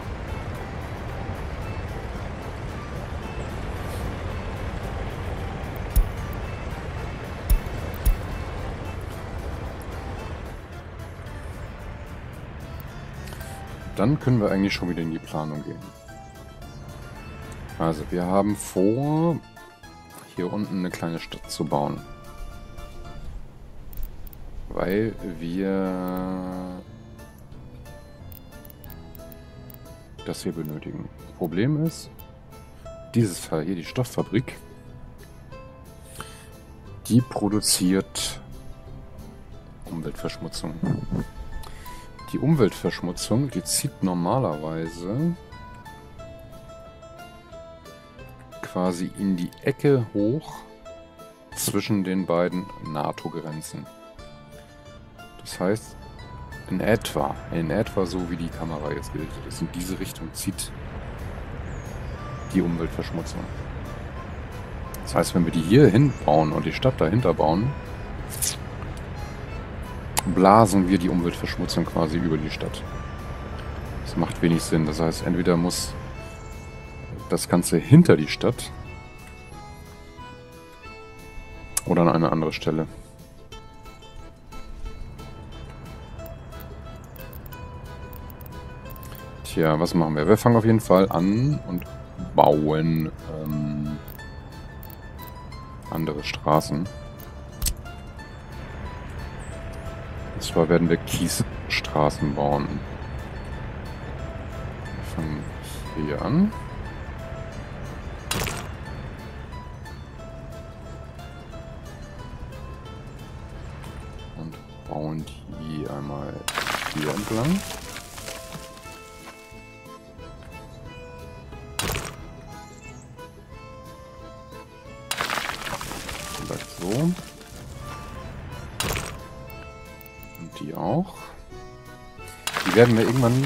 S1: Dann können wir eigentlich schon wieder in die Planung gehen. Also, wir haben vor, hier unten eine kleine Stadt zu bauen. Weil wir das hier benötigen. Problem ist, dieses Fall hier, die Stofffabrik, die produziert Umweltverschmutzung. Die Umweltverschmutzung, die zieht normalerweise quasi in die Ecke hoch zwischen den beiden NATO-Grenzen. Das heißt, in etwa, in etwa so wie die Kamera jetzt gerichtet ist, in diese Richtung zieht die Umweltverschmutzung. Das heißt, wenn wir die hier hinbauen und die Stadt dahinter bauen, blasen wir die Umweltverschmutzung quasi über die Stadt. Das macht wenig Sinn. Das heißt, entweder muss das Ganze hinter die Stadt oder an eine andere Stelle. Tja, was machen wir? Wir fangen auf jeden Fall an und bauen ähm, andere Straßen. Und zwar werden wir Kiesstraßen bauen. Wir fangen hier an. Und bauen die einmal hier entlang. Vielleicht so. Und die auch. Die werden wir irgendwann...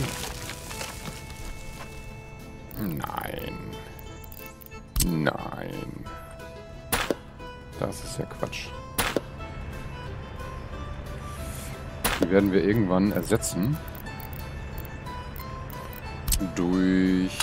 S1: Nein. Nein. Das ist ja Quatsch. Die werden wir irgendwann ersetzen. Durch...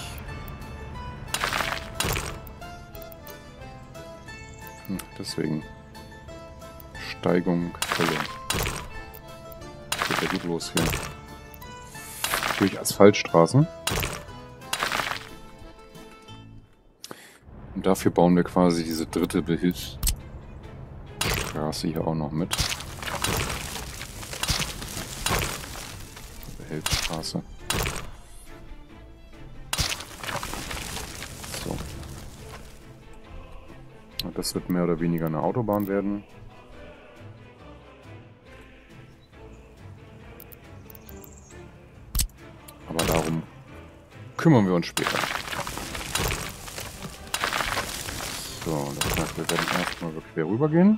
S1: Hm, deswegen. Steigung, Fülle. Geht ja gut los hier. Durch Asphaltstraßen. Und dafür bauen wir quasi diese dritte Behilfsstraße hier auch noch mit. Behilfsstraße. So. Das wird mehr oder weniger eine Autobahn werden. Aber darum kümmern wir uns später. So, das heißt, wir werden erstmal quer rüber gehen.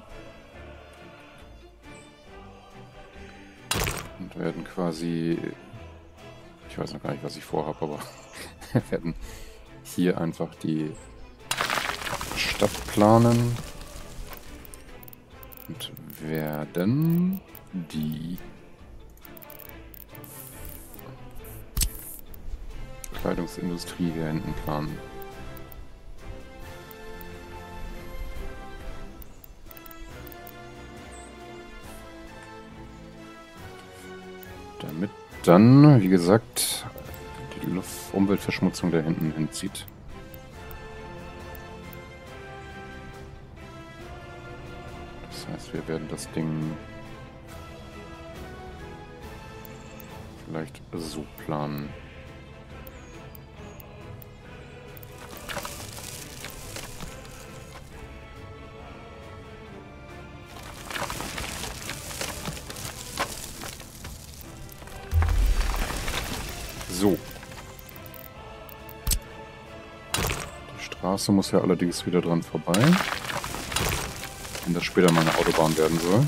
S1: Und werden quasi... Ich weiß noch gar nicht, was ich vorhabe, aber wir werden hier einfach die Stadt planen. Und werden die Kleidungsindustrie hier hinten planen. Damit dann, wie gesagt, die Luft Umweltverschmutzung da hinten hinzieht. Das heißt, wir werden das Ding vielleicht so planen. So. Die Straße muss ja allerdings wieder dran vorbei. Wenn das später mal eine Autobahn werden soll.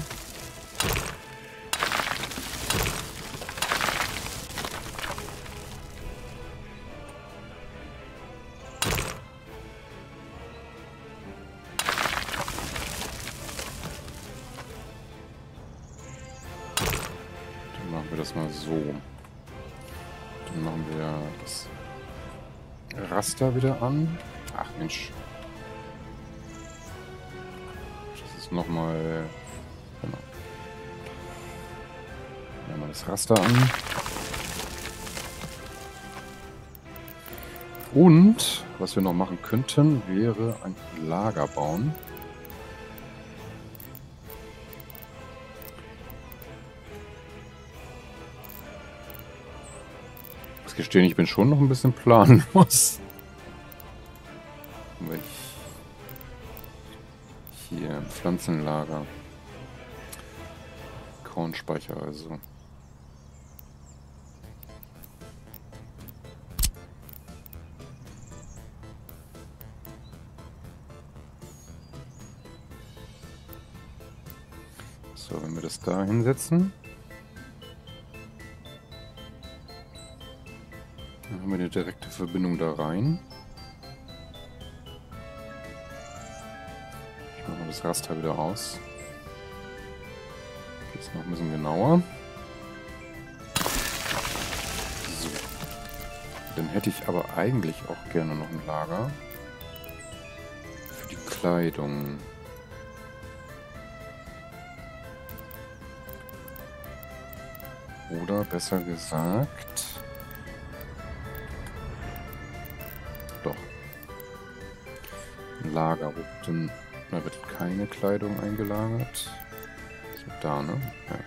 S1: Dann machen wir das mal so. Dann machen wir das Raster wieder an. Ach Mensch. Das ist nochmal... Genau. Nehmen wir das Raster an. Und, was wir noch machen könnten, wäre ein Lager bauen. Gestehen, ich bin schon noch ein bisschen planlos. Aber ich hier Pflanzenlager. Kornspeicher also. So, wenn wir das da hinsetzen. Dann haben wir eine direkte Verbindung da rein. Ich mache mal das Raster wieder aus. Jetzt noch ein bisschen genauer. So. Dann hätte ich aber eigentlich auch gerne noch ein Lager für die Kleidung. Oder besser gesagt... Doch. Ein Lager. Denn, da wird keine Kleidung eingelagert. So, da, ne? Ja.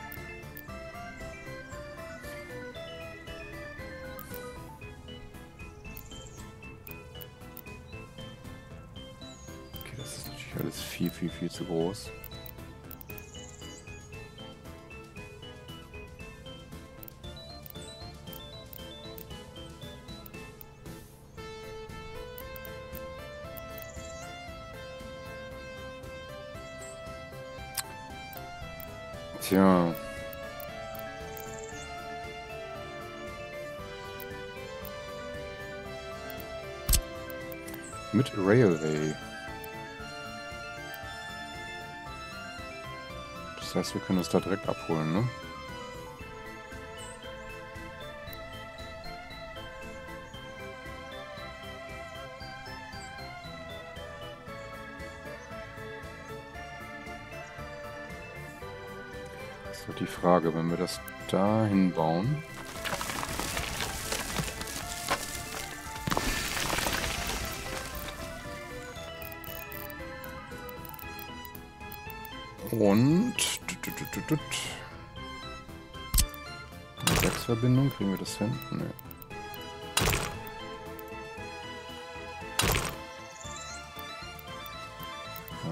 S1: Okay, das ist natürlich alles viel, viel, viel zu groß. Tja. Mit Railway. Das heißt, wir können es da direkt abholen, ne? Die Frage, wenn wir das da hinbauen. Und eine Wechselverbindung, kriegen wir das hin? Nee.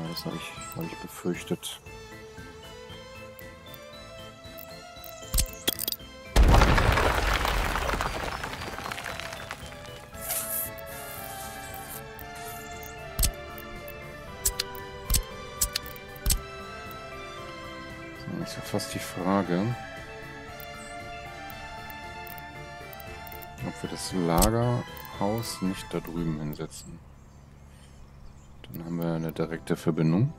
S1: das habe ich, hab ich befürchtet. So, ist ja fast die Frage, ob wir das Lagerhaus nicht da drüben hinsetzen. Dann haben wir eine direkte Verbindung.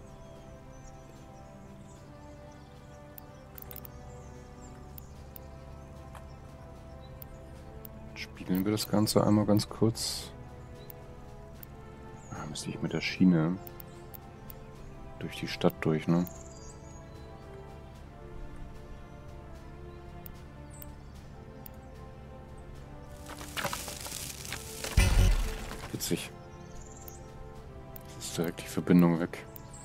S1: Spiegeln wir das Ganze einmal ganz kurz. Ah, müsste ich mit der Schiene durch die Stadt durch, ne? Witzig. Jetzt ist direkt die Verbindung weg.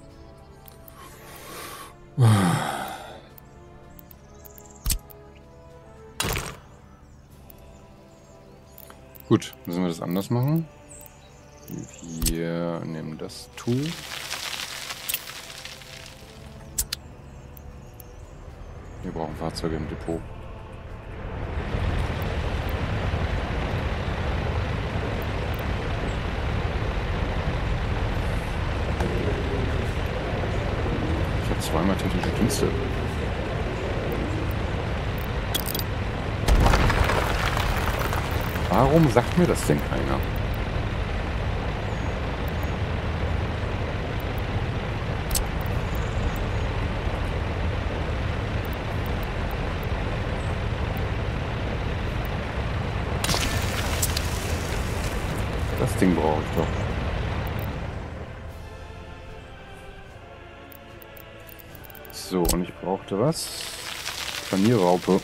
S1: Gut, müssen wir das anders machen. Wir nehmen das Tool. Wir brauchen Fahrzeuge im Depot. Ich habe zweimal technische Dienste. Warum sagt mir das denn keiner? Das Ding brauche ich doch. So, und ich brauchte was? Planierraupe.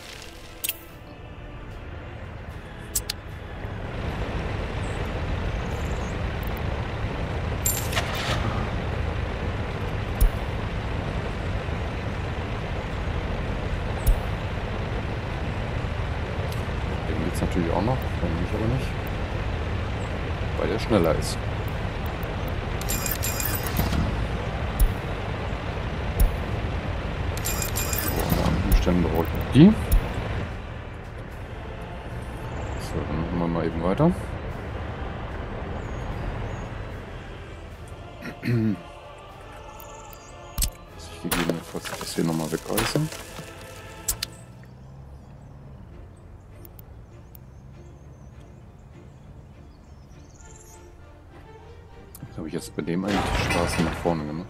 S1: Den geht's natürlich auch noch, den nehme ich aber nicht. Weil der schneller ist. Dann brauche ich die. So, dann machen wir mal eben weiter. Dass ich gegebenenfalls das hier nochmal wegreiße. Was habe ich jetzt bei dem eigentlich die Straße nach vorne gemacht?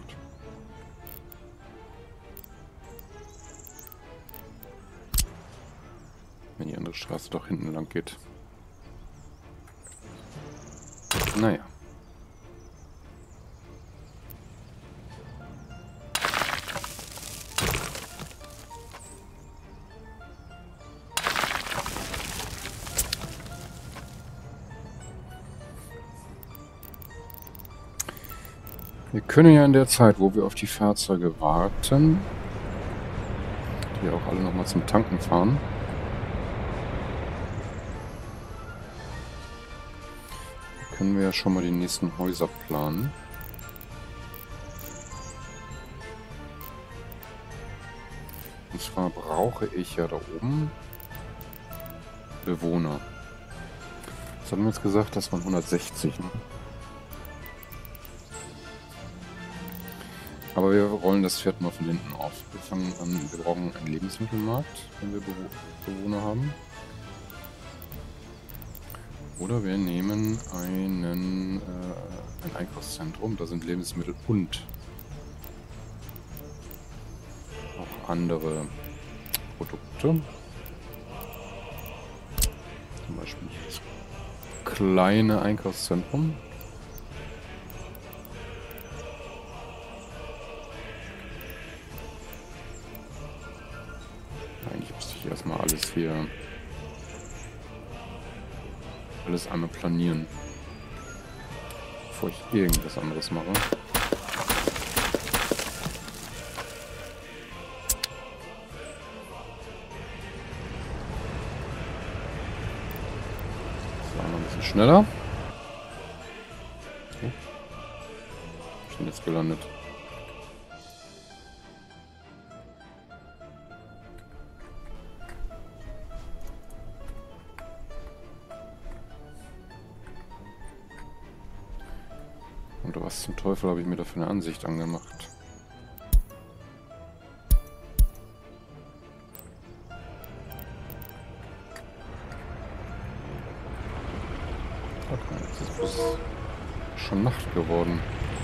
S1: Wenn die andere Straße doch hinten lang geht. Naja. Wir können ja in der Zeit, wo wir auf die Fahrzeuge warten, die auch alle nochmal zum Tanken fahren, können wir ja schon mal die nächsten Häuser planen. Und zwar brauche ich ja da oben Bewohner. Was haben wir jetzt gesagt? Das waren hundertsechzig. Ne? Aber wir rollen das Pferd mal von hinten auf. Wir fangen an, wir brauchen einen Lebensmittelmarkt, wenn wir Bewo Bewohner haben. Oder wir nehmen einen, äh, ein Einkaufszentrum, da sind Lebensmittel und auch andere Produkte. Zum Beispiel das kleine Einkaufszentrum. Eigentlich müsste ich erstmal alles hier alles einmal planieren, bevor ich irgendwas anderes mache. So, noch ein bisschen schneller. Okay. Ich bin jetzt gelandet. Und was zum Teufel habe ich mir da für eine Ansicht angemacht? Okay, jetzt ist bloß schon Nacht geworden.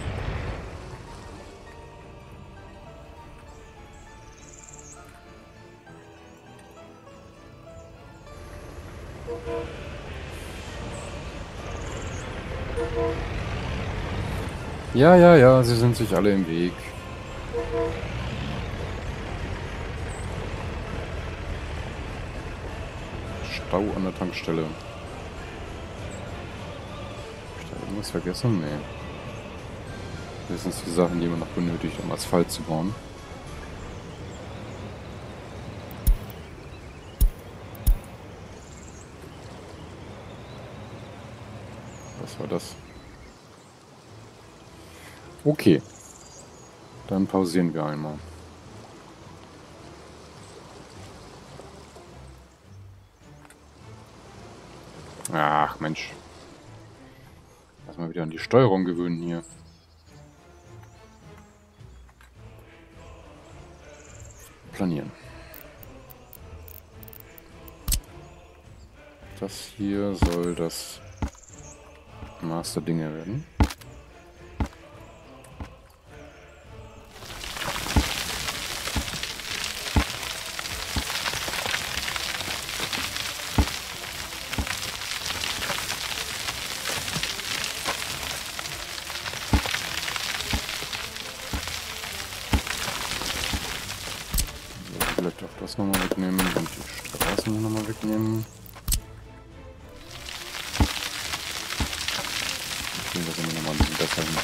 S1: Ja, ja, ja, sie sind sich alle im Weg. Stau an der Tankstelle. Hab ich da irgendwas vergessen? Nee. Das sind die Sachen, die man noch benötigt, um Asphalt zu bauen. Was war das? Okay. Dann pausieren wir einmal. Ach, Mensch. Erstmal wieder an die Steuerung gewöhnen hier. Planieren. Das hier soll das Master Dinge werden. Vielleicht auch das nochmal wegnehmen und die Straßen nochmal wegnehmen. Ich finde das immer nochmal ein bisschen besser hin.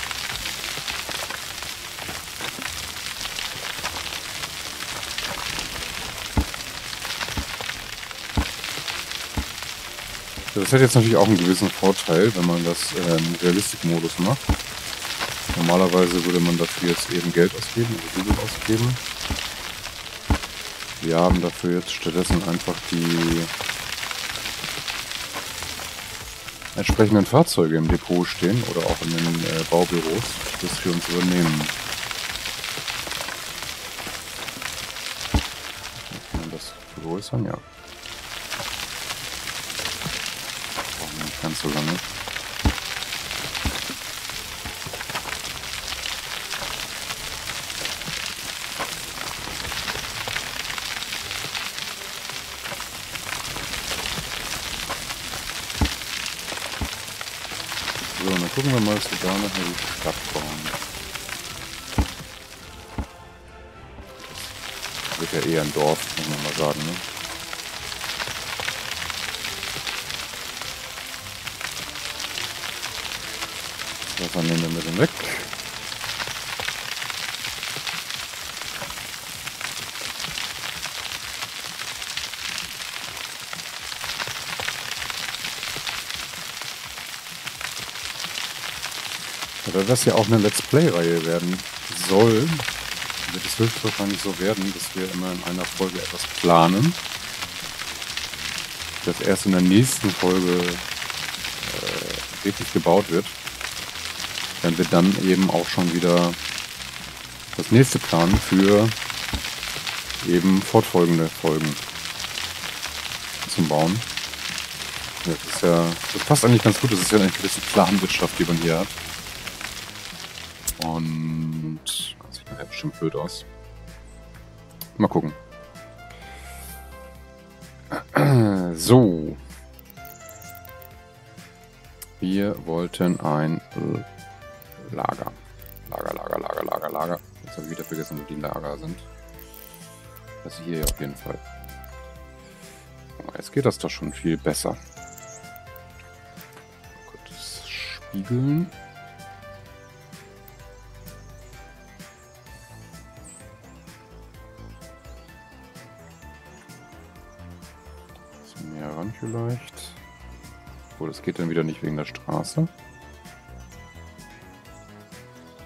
S1: Das hat jetzt natürlich auch einen gewissen Vorteil, wenn man das äh, im Realistik-Modus macht. Normalerweise würde man dafür jetzt eben Geld ausgeben, also Google ausgeben. Wir haben dafür jetzt stattdessen einfach die entsprechenden Fahrzeuge im Depot stehen oder auch in den äh, Baubüros, das für uns übernehmen. Kann man das vergrößern? Ja. Brauchen wir nicht ganz so lange. So, dann gucken wir mal, dass wir da nachher die Stadt bauen. Das wird ja eher ein Dorf, muss man mal sagen, ne? Das Wasser nehmen wir ein bisschen weg. Da das ja auch eine Let's Play-Reihe werden soll, wird es höchstwahrscheinlich so werden, dass wir immer in einer Folge etwas planen. Das erst in der nächsten Folge äh, richtig gebaut wird. Wenn wir dann eben auch schon wieder das nächste planen für eben fortfolgende Folgen zum Bauen. Ja, das ist ja, das passt eigentlich ganz gut, das ist ja eine gewisse Planwirtschaft, die man hier hat. Und das sieht nachher bestimmt blöd aus. Mal gucken. So. Wir wollten ein Lager. Lager, Lager, Lager, Lager, Lager. Jetzt habe ich wieder vergessen, wo die Lager sind. Das hier ja auf jeden Fall. Aber jetzt geht das doch schon viel besser. Kurz spiegeln. Mehr ran vielleicht. Oh, das geht dann wieder nicht wegen der Straße.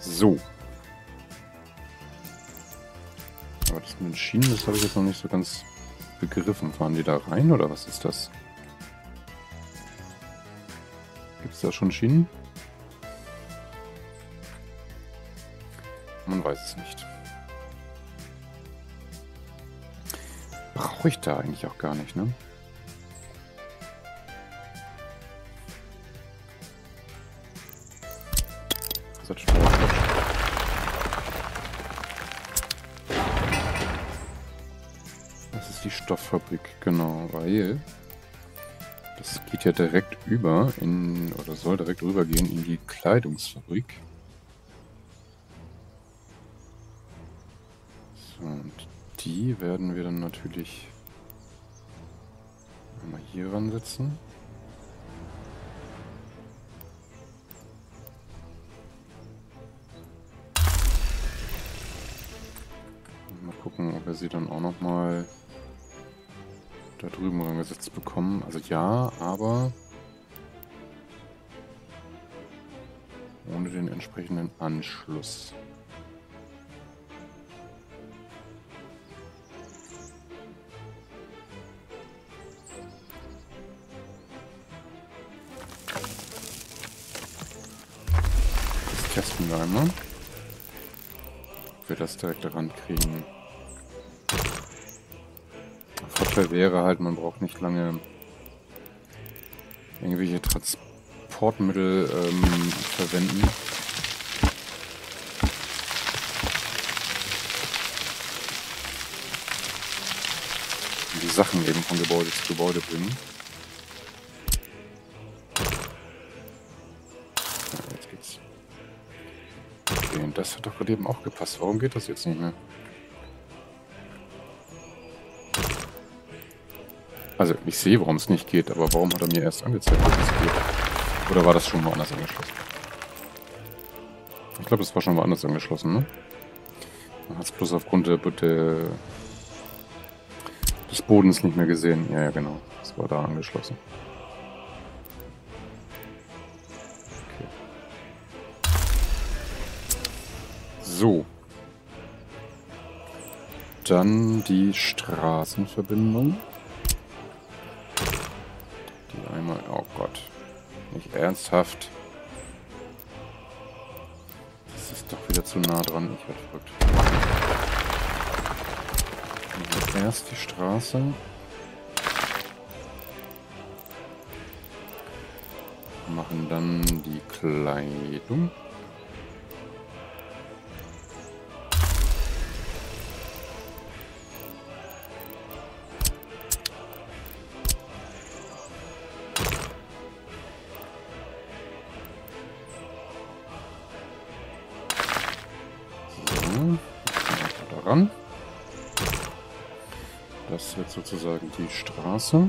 S1: So. Aber das mit den Schienen, das habe ich jetzt noch nicht so ganz begriffen. Fahren die da rein oder was ist das? Gibt es da schon Schienen? Man weiß es nicht. Brauche ich da eigentlich auch gar nicht, ne? Das ist Das ist die Stofffabrik, genau, weil das geht ja direkt über in, oder soll direkt rübergehen in die Kleidungsfabrik. So, und die werden wir dann natürlich mal hier ransetzen. Mal gucken, ob wir sie dann auch noch mal da drüben rangesetzt bekommen. Also ja, aber ohne den entsprechenden Anschluss. Das testen wir einmal. Ob wir das direkt daran kriegen. Vorteil wäre halt, man braucht nicht lange irgendwelche Transportmittel ähm, verwenden. Und die Sachen eben von Gebäude zu Gebäude bringen. Ja, jetzt geht's. Okay, und das hat doch gerade eben auch gepasst. Warum geht das jetzt nicht mehr? Also, ich sehe, warum es nicht geht, aber warum hat er mir erst angezeigt, dass es geht? Oder war das schon woanders angeschlossen? Ich glaube, das war schon woanders angeschlossen, ne? Man hat es bloß aufgrund der, der, des Bodens nicht mehr gesehen. Ja, ja, genau. Das war da angeschlossen. Okay. So. Dann die Straßenverbindung. Einmal, oh Gott, nicht ernsthaft. Das ist doch wieder zu nah dran, ich werde verrückt. Erst die Straße. Machen dann die Kleidung. Daran. Das wird sozusagen die Straße.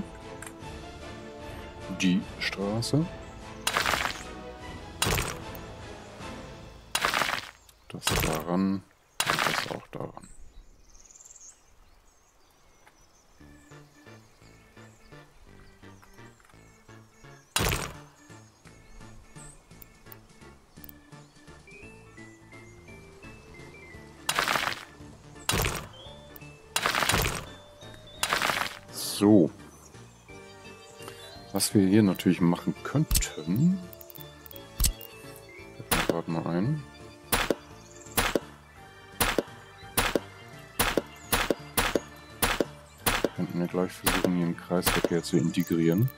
S1: Die Straße. Das daran und das auch daran. So, was wir hier natürlich machen könnten, ich gerade mal ein. Könnten wir gleich versuchen, hier einen Kreisverkehr zu integrieren.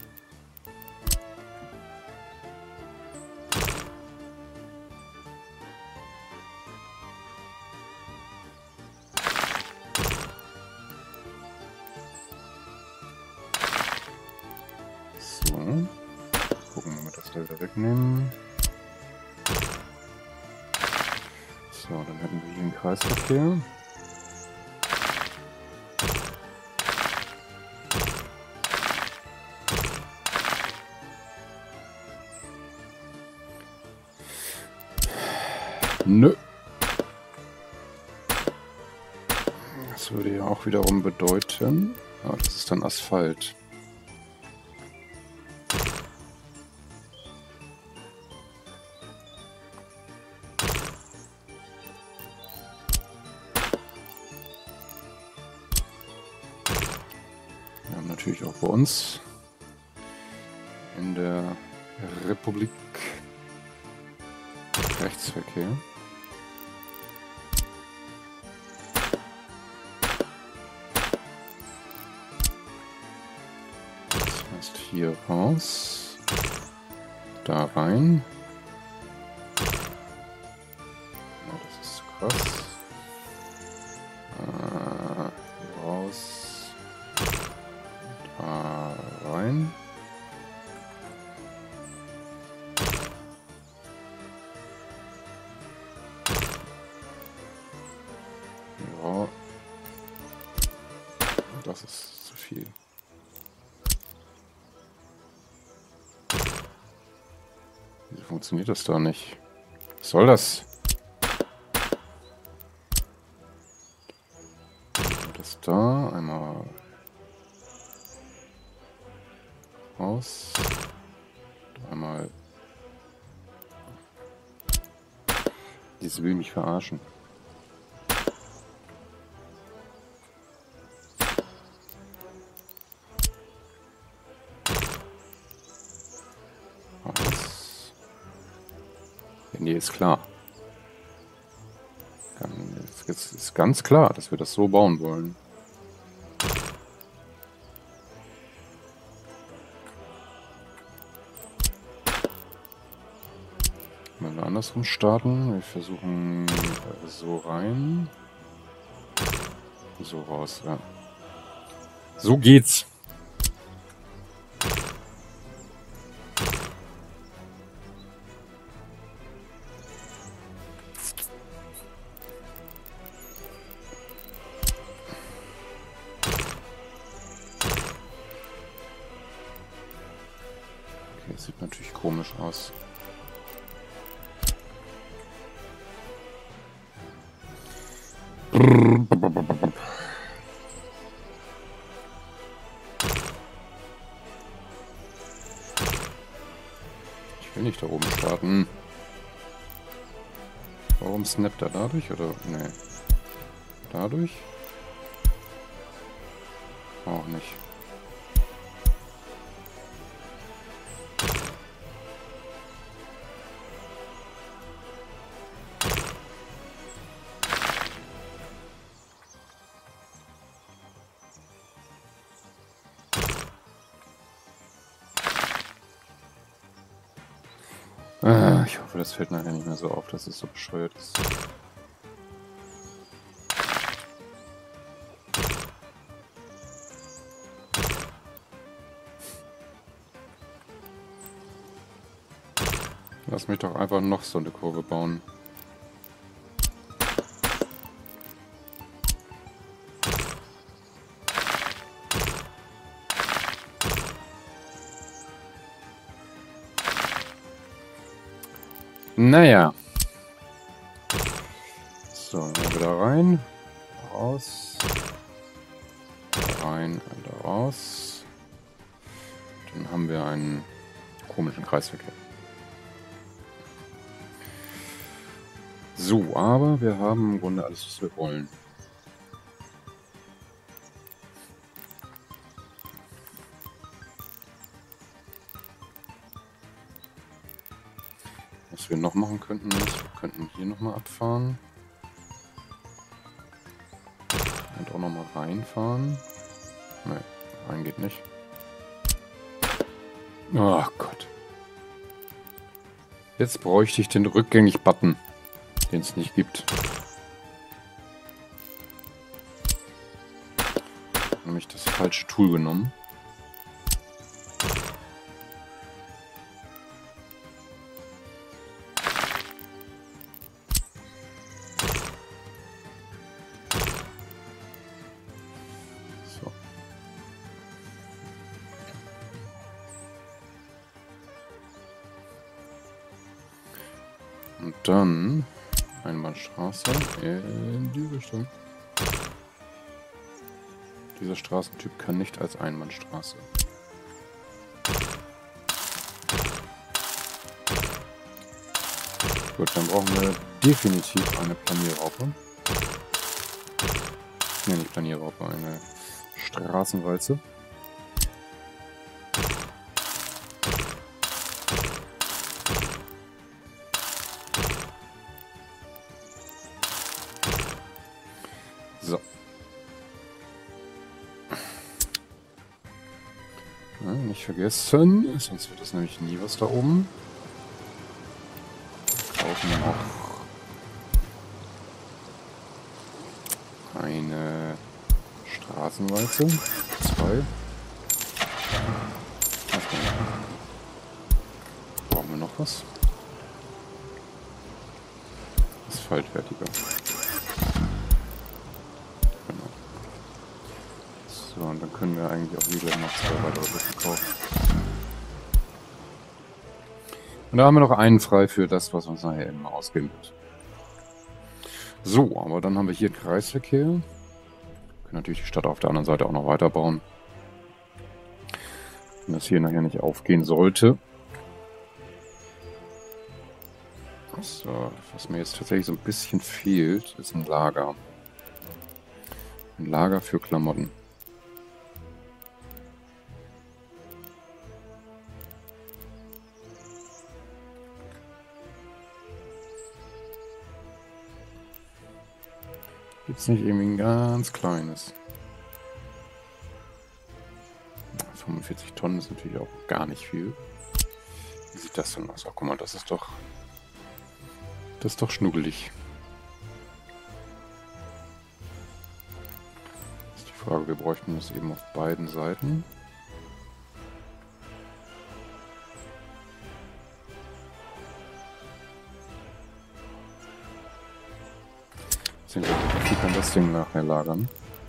S1: Gucken, wenn wir das da wieder wegnehmen. So, dann hätten wir hier einen Kreisverkehr. Nö. Das würde ja auch wiederum bedeuten, ja, das ist dann Asphalt. natürlich auch bei uns. In der Republik. Rechtsverkehr. Das heißt hier raus. Da rein. Ja, das ist zu krass. Äh, hier raus. Da rein. Ja. Das ist zu viel. Wieso funktioniert das da nicht? Was soll das? Das da, einmal raus, einmal. Diese will mich verarschen. Raus. Ja, nee, ist klar. Jetzt ist ganz klar, dass wir das so bauen wollen. Wenn wir andersrum starten, wir versuchen so rein, so raus, ja. So geht's. Okay, das sieht natürlich komisch aus. Ich will nicht da oben starten. Warum snappt er dadurch? Oder? Nee. Dadurch? Auch nicht. Ah, ich hoffe, das fällt nachher nicht mehr so auf, dass es so bescheuert ist. Lass mich doch einfach noch so eine Kurve bauen. Naja. So, dann wieder rein. Raus. Rein, wieder raus. Dann haben wir einen komischen Kreisverkehr. So, aber wir haben im Grunde alles, was wir wollen. Was wir noch machen könnten, ist, wir könnten hier nochmal abfahren. Und auch nochmal reinfahren. Ne, rein geht nicht. Oh Gott. Jetzt bräuchte ich den Rückgängig-Button, den es nicht gibt. Nämlich das falsche Tool genommen. So. Und dann Einbahnstraße in die Richtung. Dieser Straßentyp kann nicht als Einbahnstraße. Gut, dann brauchen wir definitiv eine Planierraupe. Ne, nicht Planierraupe, eine Straßenwalze. nicht vergessen, sonst wird das nämlich nie was da oben. Wir brauchen noch eine Straßenwalze. Zwei. Brauchen wir noch was? Asphaltfertiger. Genau. So, und dann können wir eigentlich auch wieder noch zwei weitere Sachen kaufen. Und da haben wir noch einen frei für das, was uns nachher eben ausgehen wird. So, aber dann haben wir hier Kreisverkehr. Wir können natürlich die Stadt auf der anderen Seite auch noch weiterbauen. Wenn das hier nachher nicht aufgehen sollte. So, was mir jetzt tatsächlich so ein bisschen fehlt, ist ein Lager. Ein Lager für Klamotten. Gibt es nicht irgendwie ein ganz kleines? fünfundvierzig Tonnen ist natürlich auch gar nicht viel. Wie sieht das denn aus? Ach, guck mal, das ist doch... Das ist doch schnuggelig. Das ist die Frage, wir bräuchten das eben auf beiden Seiten. Wie viel kann das Ding nachher lagern?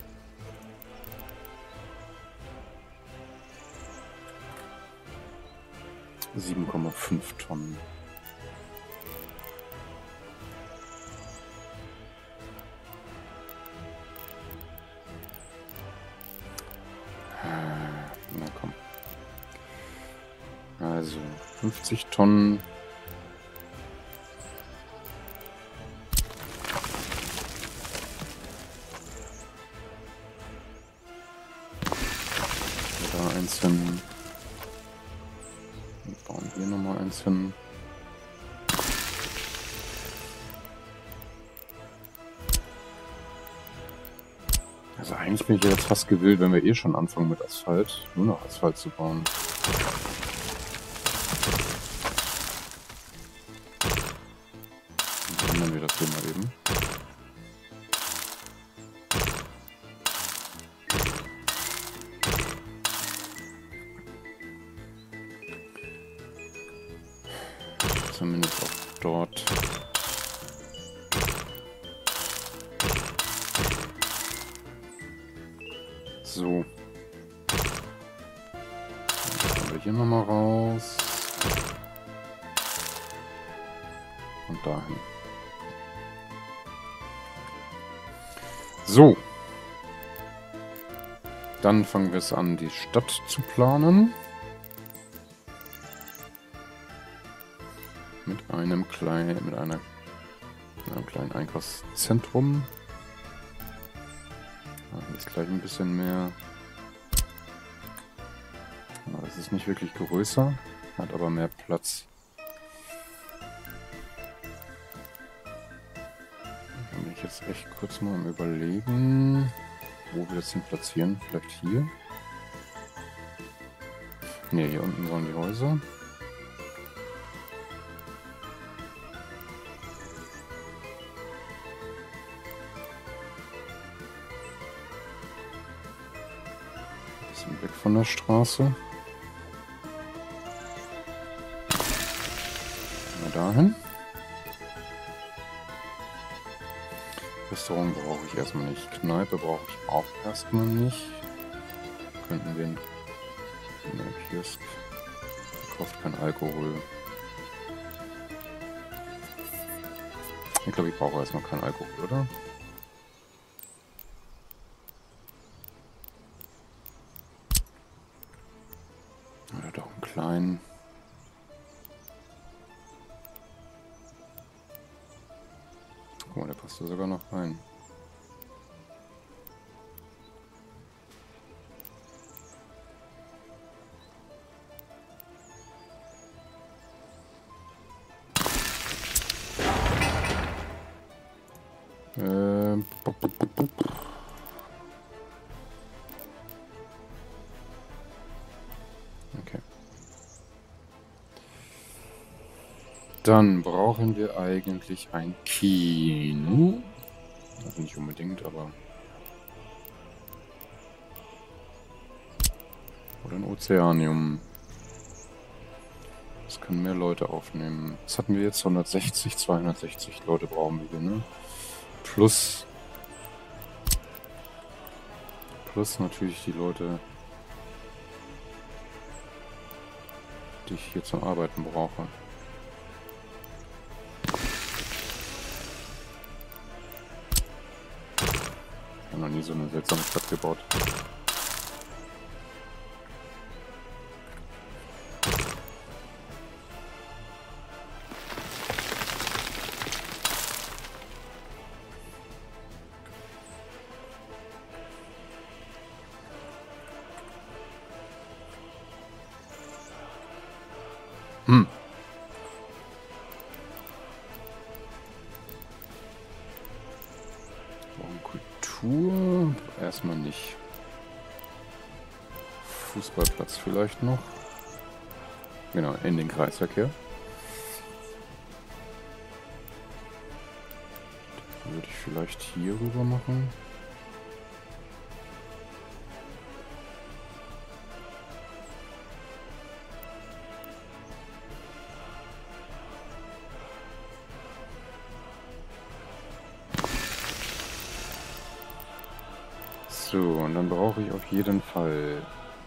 S1: sieben Komma fünf Tonnen. Na komm. Also fünfzig Tonnen. Da eins hin. Wir bauen hier nochmal eins hin. Also eigentlich bin ich jetzt fast gewillt, wenn wir eh schon anfangen mit Asphalt, nur noch Asphalt zu bauen. Dann ändern wir das hier mal eben. Zumindest auch dort. So. Dann kommen wir hier nochmal raus. Und dahin. So. Dann fangen wir es an, die Stadt zu planen. Mit einem kleinen, mit einer, mit einem kleinen Einkaufszentrum. Jetzt gleich ein bisschen mehr. Das ist nicht wirklich größer, hat aber mehr Platz. Da bin ich jetzt echt kurz mal am Überlegen, wo wir das hin platzieren. Vielleicht hier? Ne, hier unten sollen die Häuser. Weg von der Straße. Mal dahin. Restaurant brauche ich erstmal nicht. Kneipe brauche ich auch erstmal nicht. Könnten wir in der Kiosk. Kauft kein Alkohol. Ich glaube, ich brauche erstmal keinen Alkohol, oder? Oder doch einen kleinen. Guck mal, der passt da sogar noch rein. Ähm. Dann brauchen wir eigentlich ein Kino. Also nicht unbedingt, aber... Oder ein Ozeanium. Das können mehr Leute aufnehmen. Was hatten wir jetzt? hundertsechzig, zweihundertsechzig Leute brauchen wir hier, ne? Plus... Plus natürlich die Leute, die ich hier zum Arbeiten brauche. Ich habe noch nie so eine seltsame Stadt gebaut. Hm. Kultur erstmal nicht. Fußballplatz vielleicht noch. Genau, in den Kreisverkehr. Den würde ich vielleicht hier rüber machen. So, und dann brauche ich auf jeden Fall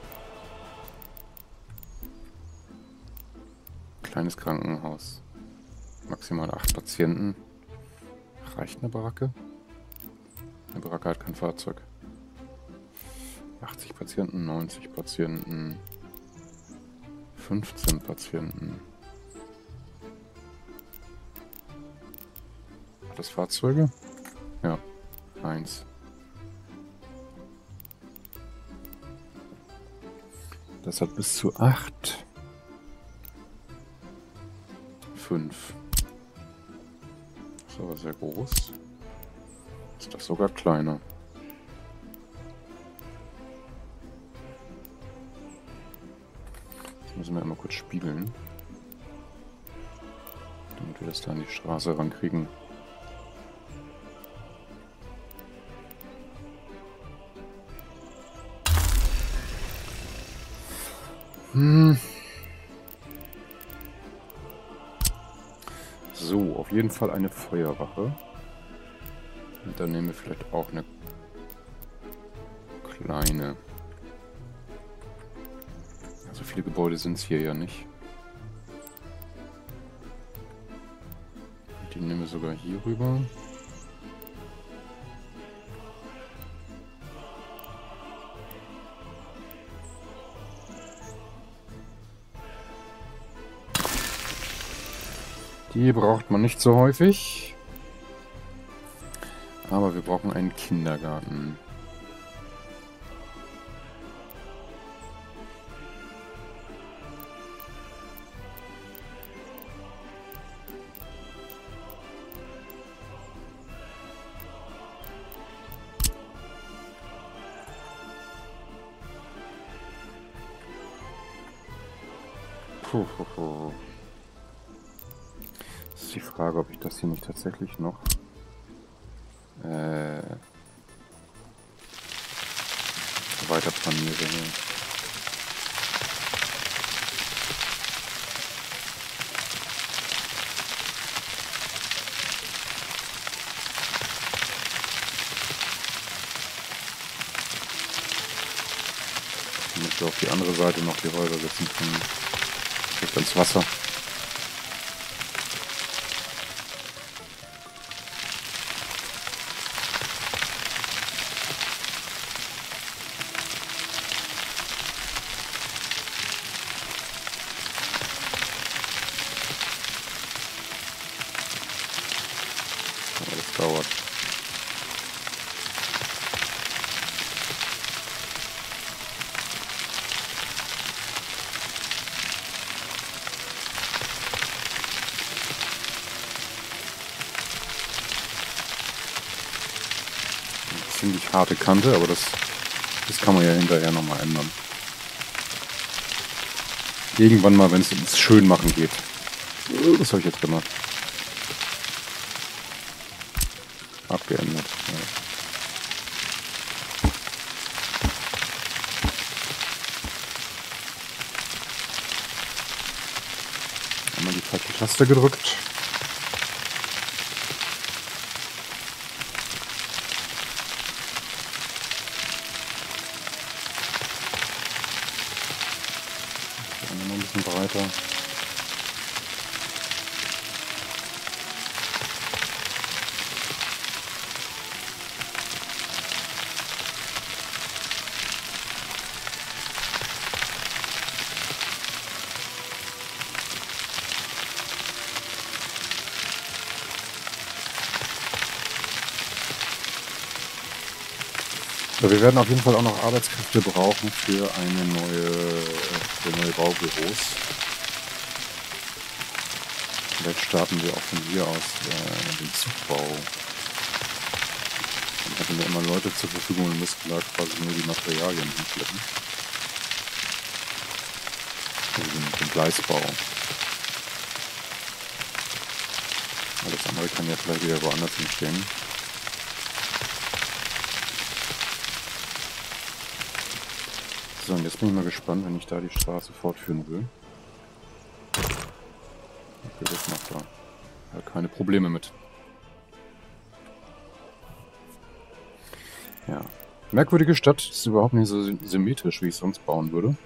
S1: kleines Krankenhaus. Maximal acht Patienten. Reicht eine Baracke? Eine Baracke hat kein Fahrzeug. achtzig Patienten, neunzig Patienten, fünfzehn Patienten. Hat das Fahrzeuge? Ja, eins. Das hat bis zu acht. fünf. Das ist aber sehr groß. Ist das sogar kleiner? Das müssen wir einmal kurz spiegeln. Damit wir das da an die Straße rankriegen. Hm. So, auf jeden Fall eine Feuerwache. Und dann nehmen wir vielleicht auch eine kleine. So viele Gebäude sind es hier ja nicht. Die nehmen wir sogar hier rüber. Die braucht man nicht so häufig. Aber wir brauchen einen Kindergarten. Puh, puh, puh. Die Frage, ob ich das hier nicht tatsächlich noch äh, weiter planiere. Damit wir auf die andere Seite noch die Häuser setzen können. Direkt ans Wasser. Dauert. Eine ziemlich harte Kante, aber das, das kann man ja hinterher nochmal ändern. Irgendwann mal, wenn es ums Schönmachen geht. Was habe ich jetzt gemacht? Abgeändert. Ja. Einmal die falsche Taste gedrückt. Noch ein bisschen breiter. So, wir werden auf jeden Fall auch noch Arbeitskräfte brauchen für eine neue, für neue Baubüros. Vielleicht starten wir auch von hier aus äh, den Zugbau. Dann hätten wir immer Leute zur Verfügung und müssten da quasi nur die Materialien hinschleppen. Also den, den Gleisbau. Alles andere kann ja vielleicht wieder woanders hinstehen. So, und jetzt bin ich mal gespannt, wenn ich da die Straße fortführen will. Okay, das macht da ja, keine Probleme mit. Ja. Merkwürdige Stadt, ist überhaupt nicht so symmetrisch, wie ich sonst bauen würde.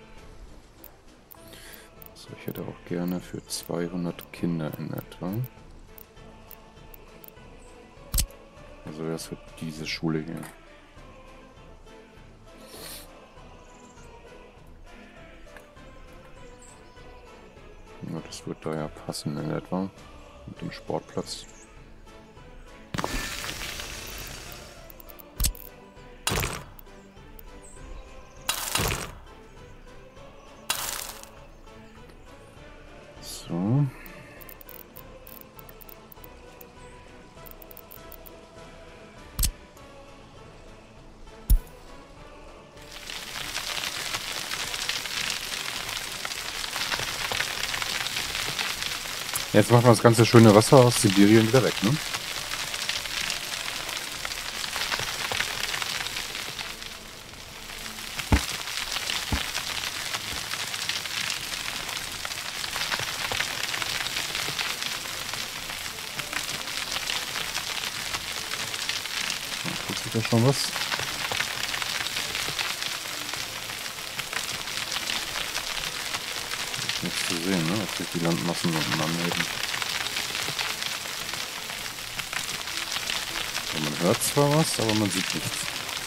S1: So, ich hätte auch gerne für zweihundert Kinder in etwa. Also das wird diese Schule hier. Ja, das wird da ja passen in etwa mit dem Sportplatz. So. Jetzt machen wir das ganze schöne Wasser aus Sibirien wieder weg, ne? Tut sich da schon was? Nichts zu sehen, ne? Als sich die Landmassen unten anheben. So, man hört zwar was, aber man sieht nichts.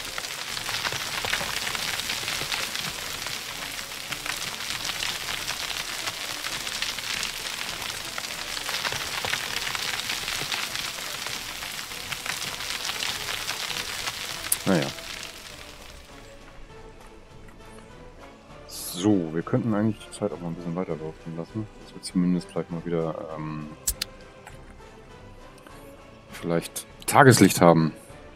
S1: Naja. So, wir könnten eigentlich die Zeit auch mal ein bisschen weiterlaufen lassen, dass wir zumindest gleich mal wieder ähm, vielleicht Tageslicht haben.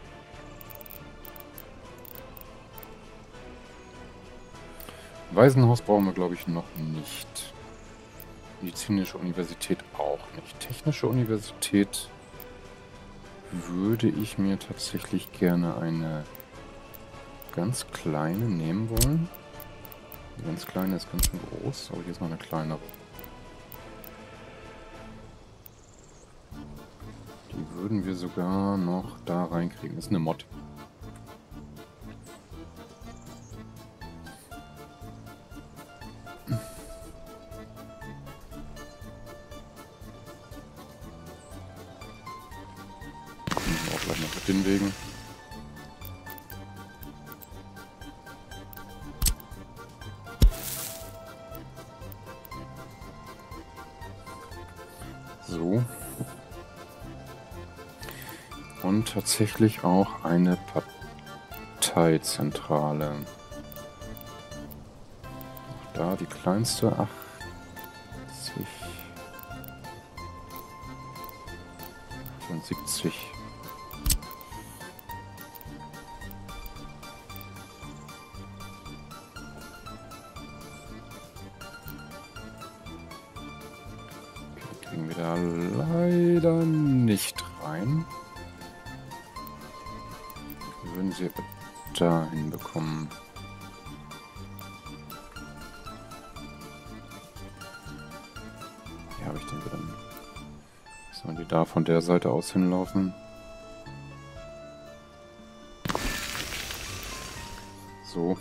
S1: Waisenhaus brauchen wir, glaube ich, noch nicht. Medizinische Universität auch nicht. Technische Universität würde ich mir tatsächlich gerne eine ganz kleine nehmen wollen. Die ganz kleine ist ganz schön groß, aber hier ist noch eine kleinere. Die würden wir sogar noch da reinkriegen. Das ist eine Mod. Auch gleich noch mit den Wegen. So. Und tatsächlich auch eine Parteizentrale. Auch da die kleinste achtzig. siebzig. Kriegen wir da leider nicht rein. Wir würden sie aber dahin bekommen. Wie habe ich denn drin? Sollen die da von der Seite aus hinlaufen? So.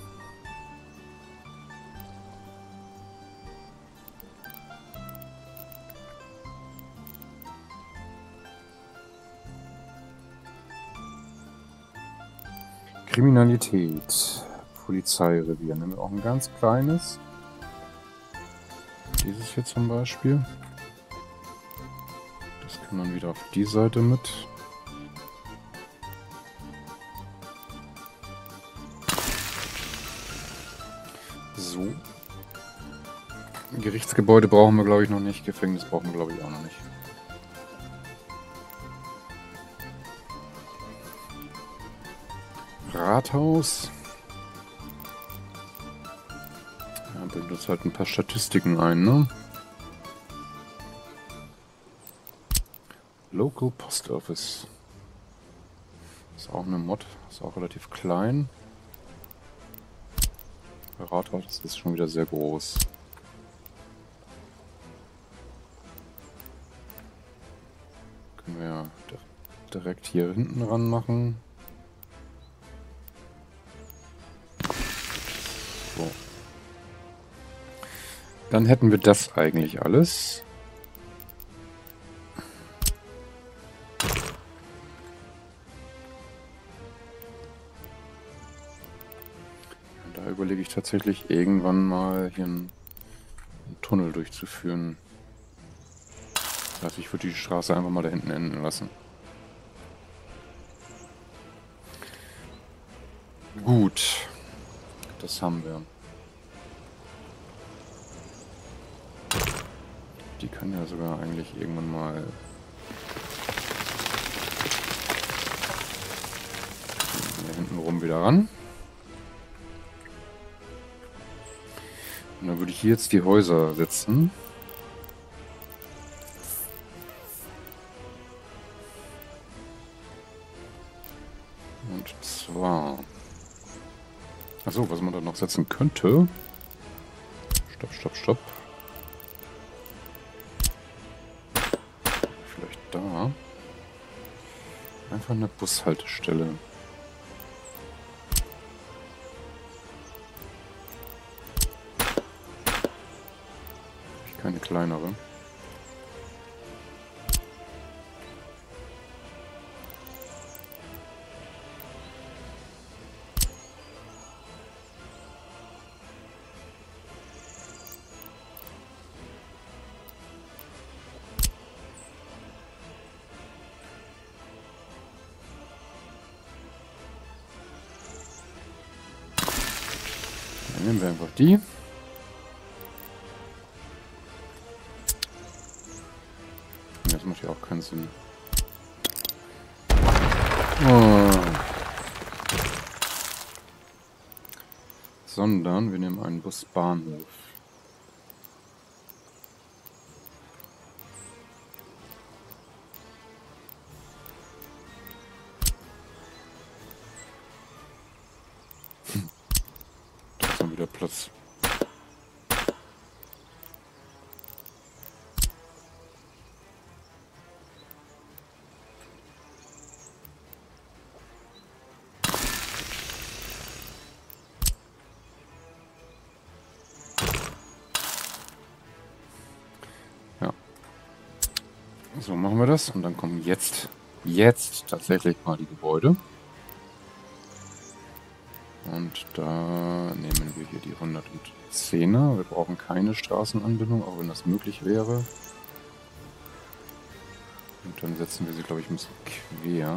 S1: Kriminalität. Polizeirevier. Nehmen wir auch ein ganz kleines. Dieses hier zum Beispiel. Das kann dann wieder auf die Seite mit. So. Gerichtsgebäude brauchen wir, glaube ich, noch nicht. Gefängnis brauchen wir, glaube ich, auch noch nicht. Rathaus. Ja, bringt uns halt ein paar Statistiken ein, ne? Local Post Office. Ist auch eine Mod. Ist auch relativ klein. Bei Rathaus ist schon wieder sehr groß. Können wir direkt hier hinten ran machen. So. Dann hätten wir das eigentlich alles. Da überlege ich tatsächlich irgendwann mal hier einen, einen Tunnel durchzuführen. Also ich würde die Straße einfach mal da hinten enden lassen. Gut. Das haben wir. Die können ja sogar eigentlich irgendwann mal hier hinten rum wieder ran. Und dann würde ich hier jetzt die Häuser setzen. Und zwar... Achso, was man da noch setzen könnte. Stopp, stopp, stopp. Vielleicht da. Einfach eine Bushaltestelle. Keine kleinere. Dann nehmen wir einfach die. Das macht ja auch keinen Sinn. Oh. Sondern wir nehmen einen Busbahnhof. Hm. Da ist dann wieder Platz. So machen wir das und dann kommen jetzt, jetzt tatsächlich mal die Gebäude. Und da nehmen wir hier die hundertzehner. Wir brauchen keine Straßenanbindung, auch wenn das möglich wäre. Und dann setzen wir sie, glaube ich, ein bisschen quer.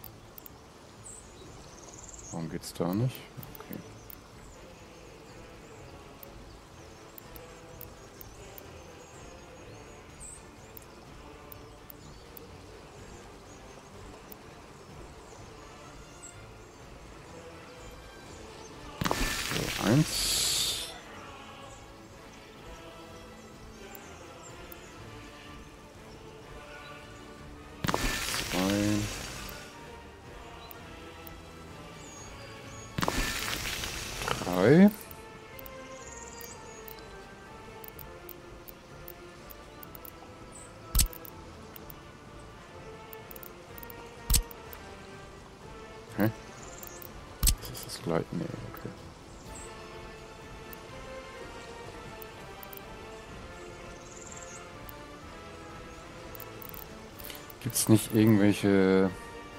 S1: Warum geht's da nicht? Okay. Eins. Okay. Das ist das gleiche. Nee, okay. Gibt es nicht irgendwelche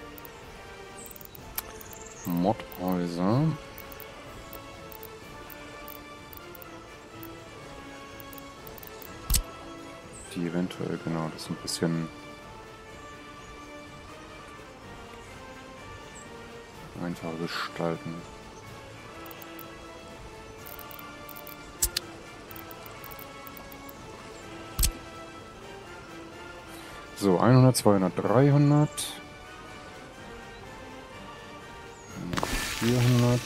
S1: Modhäuser? Die eventuell, genau, das ein bisschen einfacher gestalten. So, hundert, zweihundert, dreihundert. vierhundert.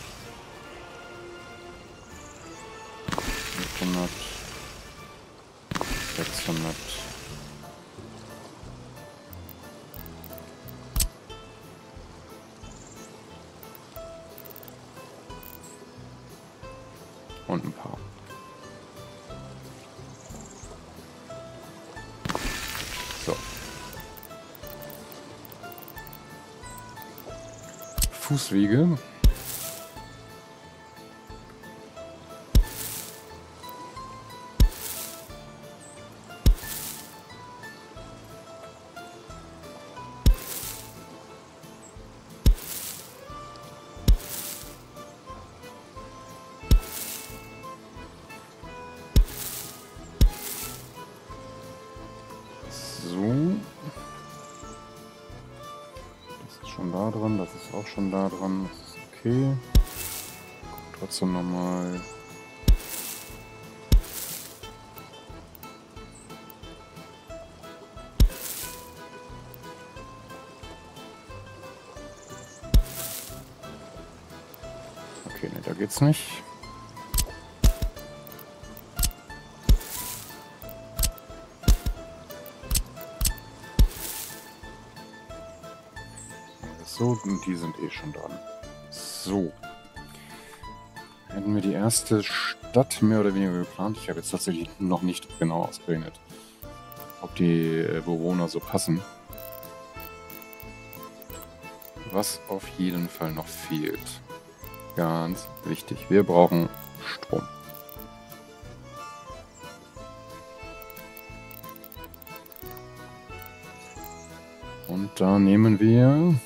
S1: fünfhundert. sechshundert. Und ein paar. So. Fußwege. Schon da dran, das ist auch schon da dran, das ist okay. Guck trotzdem nochmal. Okay, ne, da geht's nicht. So, und die sind eh schon dran. So. Hätten wir die erste Stadt mehr oder weniger geplant. Ich habe jetzt tatsächlich noch nicht genau ausgerechnet, ob die Bewohner so passen. Was auf jeden Fall noch fehlt. Ganz wichtig. Wir brauchen Strom. Und da nehmen wir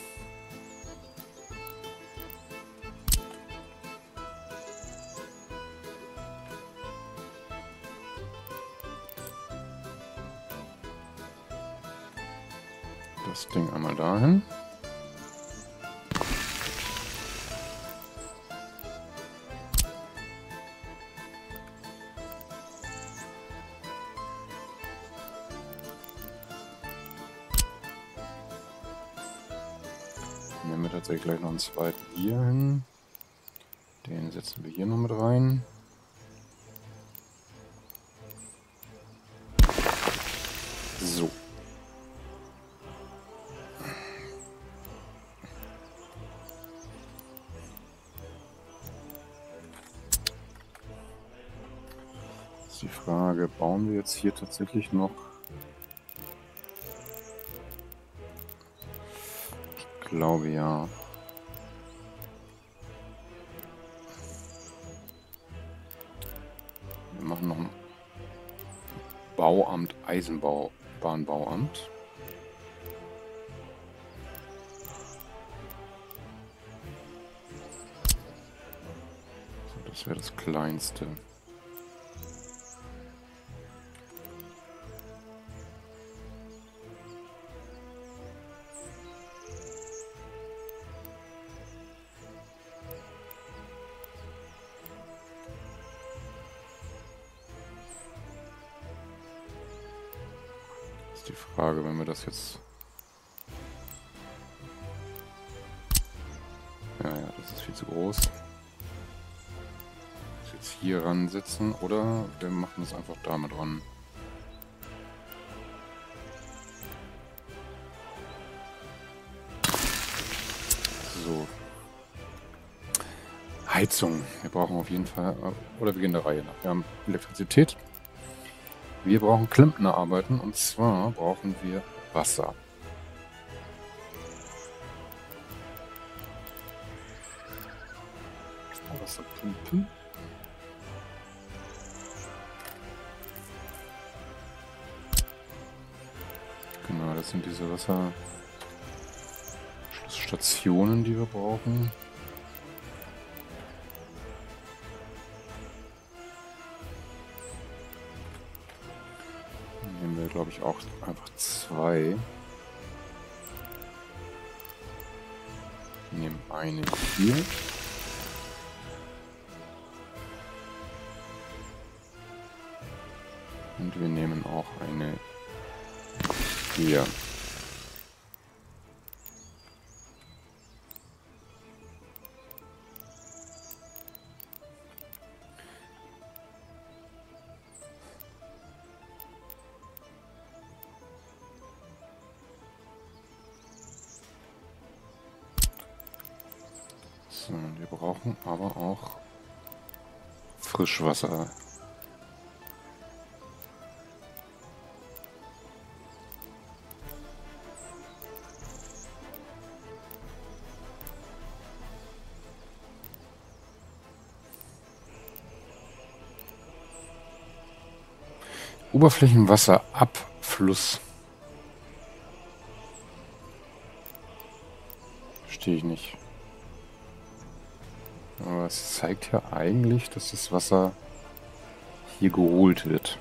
S1: das Ding einmal dahin. Nehmen wir tatsächlich gleich noch einen zweiten hier hin. Den setzen wir hier noch mit rein. So. Die Frage, bauen wir jetzt hier tatsächlich noch? Ich glaube ja. Wir machen noch ein Bauamt, Eisenbahnbauamt. So, das wäre das Kleinste. Die Frage, wenn wir das jetzt... Ja, ja, das ist viel zu groß. Das jetzt hier ransetzen oder wir machen es einfach damit ran. So. Heizung. Wir brauchen auf jeden Fall... Oder wir gehen der Reihe nach. Wir haben Elektrizität. Wir brauchen Klempnerarbeiten und zwar brauchen wir Wasser. Wasserpumpen. Genau, das sind diese Wasserschlussstationen, die wir brauchen. Dann nehmen wir, glaube ich, auch einfach zwei. Wir nehmen eine hier. Und wir nehmen auch eine hier. So, wir brauchen aber auch Frischwasser. Oberflächenwasserabfluss. Verstehe ich nicht. Aber es zeigt ja eigentlich, dass das Wasser hier geholt wird.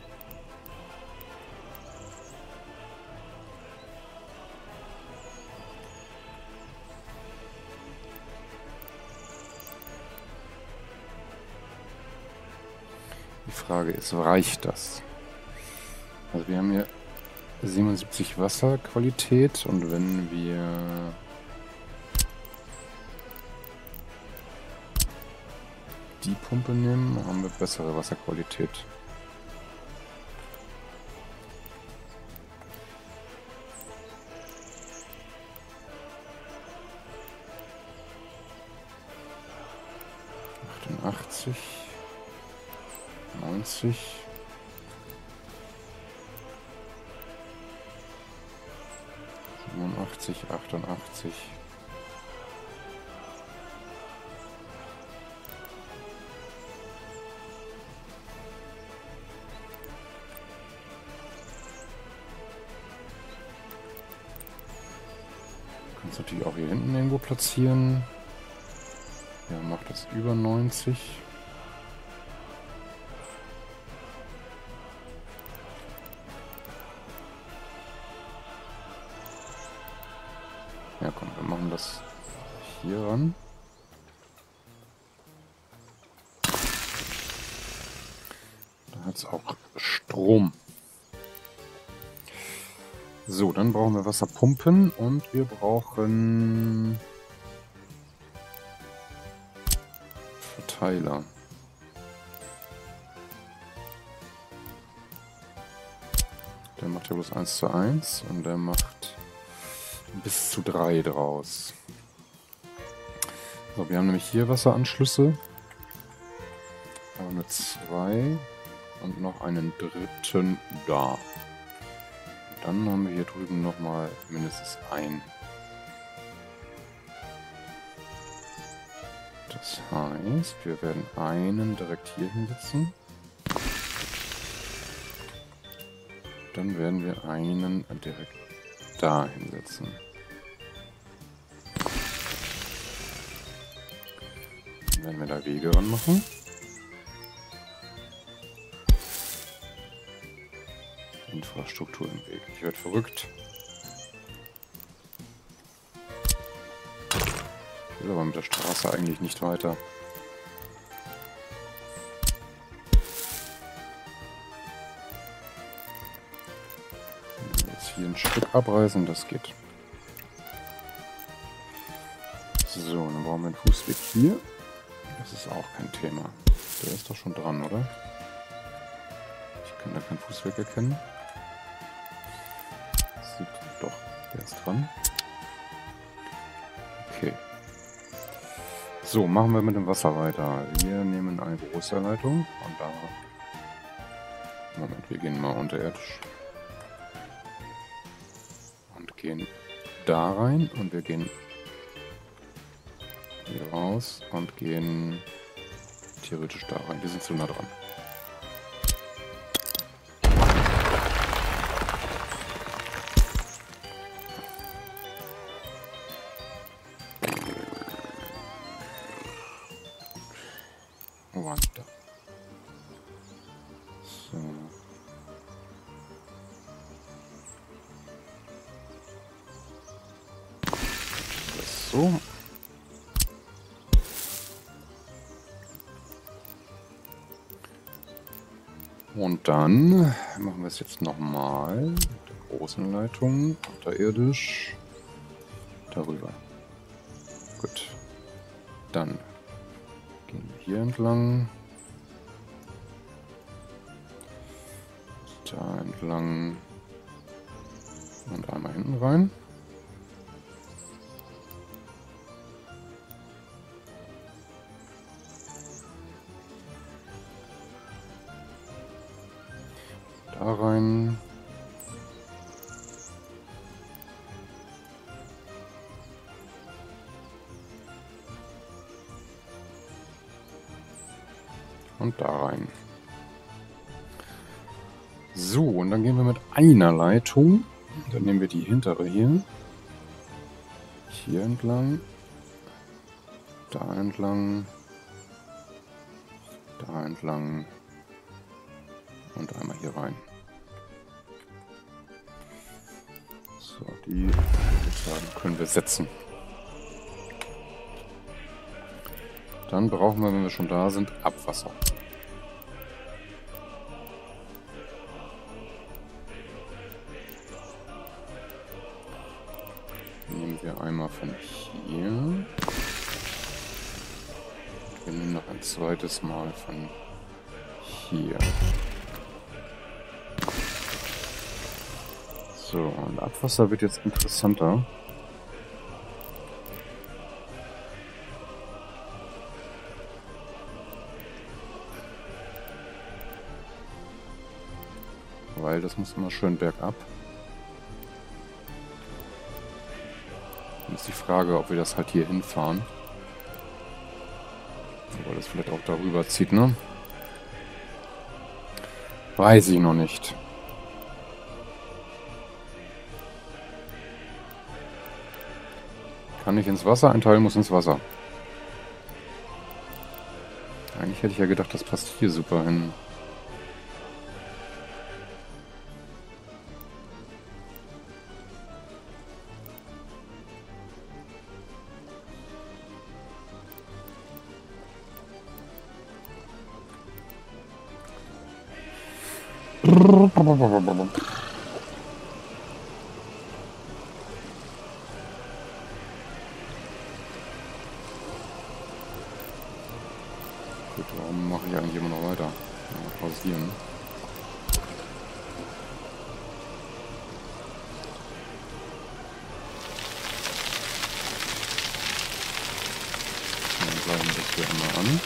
S1: Die Frage ist, reicht das? Also wir haben hier siebenundsiebzig Wasserqualität und wenn wir die Pumpe nehmen, haben wir bessere Wasserqualität. achtundachtzig, neunzig. siebenundachtzig, achtundachtzig. Kannst du natürlich auch hier hinten irgendwo platzieren. Ja, macht das über neunzig. Ja, komm, wir machen das hier ran. Da hat es auch Strom. So, dann brauchen wir Wasserpumpen und wir brauchen Verteiler. Der macht ja bloß eins zu eins und der macht bis zu drei draus. So, wir haben nämlich hier Wasseranschlüsse. Aber nur zwei und noch einen dritten da. Dann haben wir hier drüben nochmal mindestens ein. Das heißt, wir werden einen direkt hier hinsetzen. Dann werden wir einen direkt da hinsetzen. Dann werden wir da Wege ranmachen. Infrastruktur im Weg. Ich werde verrückt. Ich will aber mit der Straße eigentlich nicht weiter. Jetzt hier ein Stück abreißen, das geht. So, dann brauchen wir einen Fußweg hier. Das ist auch kein Thema. Der ist doch schon dran, oder? Ich kann da keinen Fußweg erkennen. Sieht doch, der ist dran. Okay. So, machen wir mit dem Wasser weiter. Wir nehmen eine große Leitung und da... Moment, wir gehen mal unterirdisch. Und gehen da rein und wir gehen hier raus und gehen theoretisch da rein. Wir sind zu nah dran. Wo waren die da? So. Das so. Und dann machen wir es jetzt nochmal mit der großen Leitung, unterirdisch, darüber. Gut. Dann gehen wir hier entlang, da entlang und einmal hinten rein. Da rein. Und da rein. So, und dann gehen wir mit einer Leitung. Dann nehmen wir die hintere hier. Hier entlang. Da entlang. Da entlang. Und einmal hier rein. So, die, würde ich sagen, können wir setzen. Dann brauchen wir, wenn wir schon da sind, Abwasser. Nehmen wir einmal von hier. Wir nehmen noch ein zweites Mal von hier. So, und Abwasser wird jetzt interessanter. Weil das muss immer schön bergab. Dann ist die Frage, ob wir das halt hier hinfahren. Weil das vielleicht auch darüber zieht, ne? Weiß ich noch nicht. Kann nicht ins Wasser, ein Teil muss ins Wasser. Eigentlich hätte ich ja gedacht, das passt hier super hin. Gut, warum mache ich eigentlich immer noch weiter? Mal pausieren. Dann gleichen wir das hier einmal an.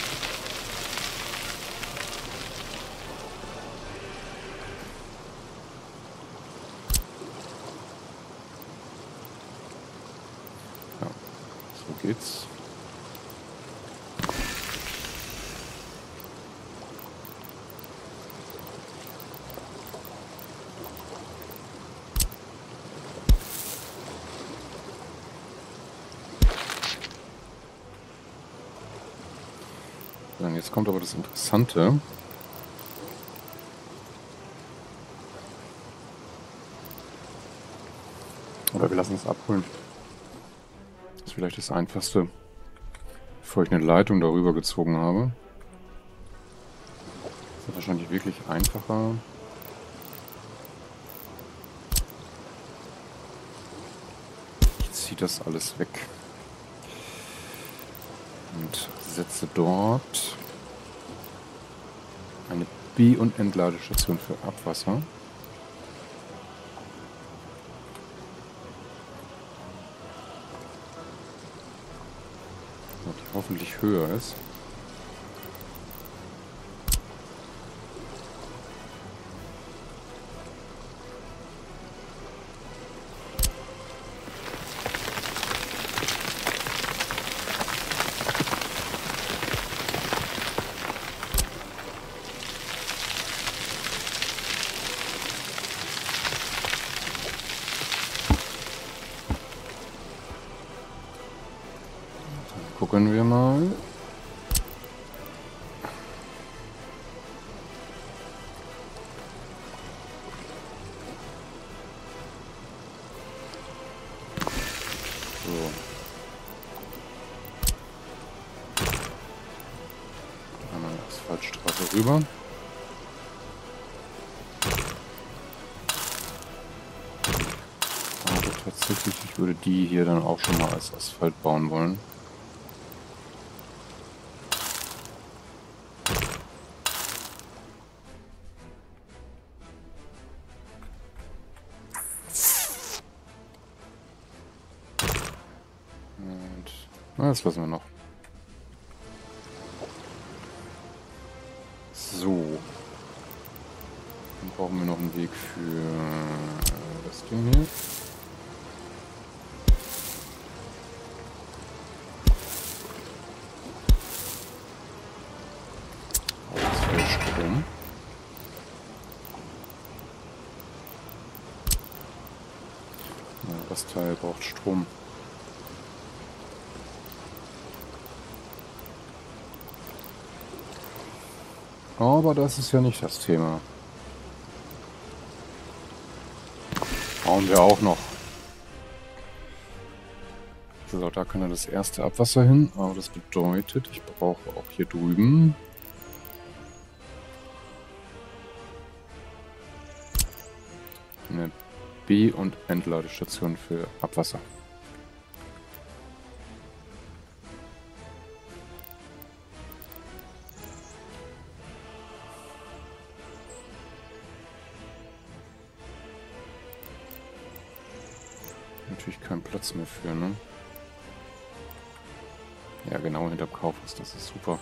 S1: Ja, so geht's. Dann jetzt kommt aber das Interessante. Oder wir lassen es abholen. Das ist vielleicht das Einfachste, bevor ich eine Leitung darüber gezogen habe. Das ist wahrscheinlich wirklich einfacher. Ich ziehe das alles weg. Und setze dort eine Be- und Entladestation für Abwasser. Die hoffentlich höher ist. gucken wir mal. So. Einmal eine Asphaltstraße rüber. Aber tatsächlich, ich würde die hier dann auch schon mal als Asphalt bauen wollen. Na, das lassen wir noch. So. Dann brauchen wir noch einen Weg für das Ding hier. Das fällt Strom. Ja, das Teil braucht Strom. Aber das ist ja nicht das Thema. Brauchen wir auch noch. So, da kann ja das erste Abwasser hin. Aber das bedeutet, ich brauche auch hier drüben eine B- und Entladestation für Abwasser. Natürlich keinen Platz mehr für, ne? Ja, genau hinterm Kaufhaus, das ist super.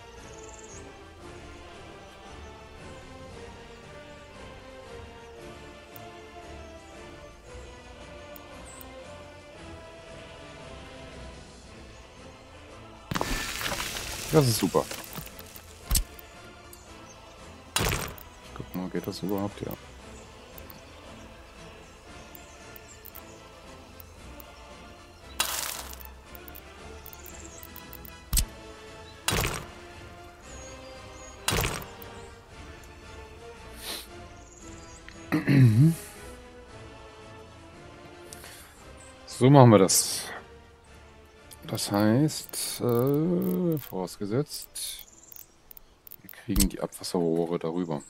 S1: Das ist super. Ich guck mal, geht das überhaupt? Ja. So machen wir das. Das heißt, äh, vorausgesetzt, wir kriegen die Abwasserrohre darüber.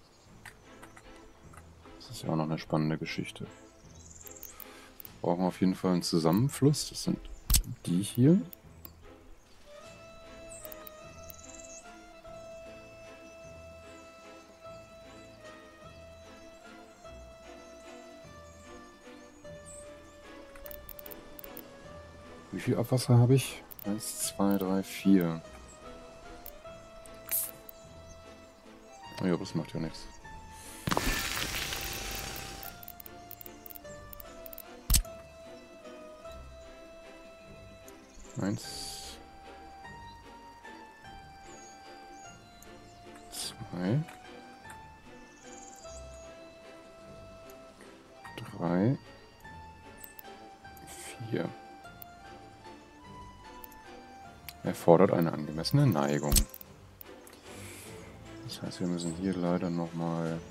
S1: Das ist ja auch noch eine spannende Geschichte. Wir brauchen auf jeden Fall einen Zusammenfluss. Das sind die hier. Wie viel Abwasser habe ich? Eins, zwei, drei, vier. Ja, das macht ja nichts. Eins. Zwei. Drei. Vier. Erfordert eine angemessene Neigung. Das heißt, wir müssen hier leider nochmal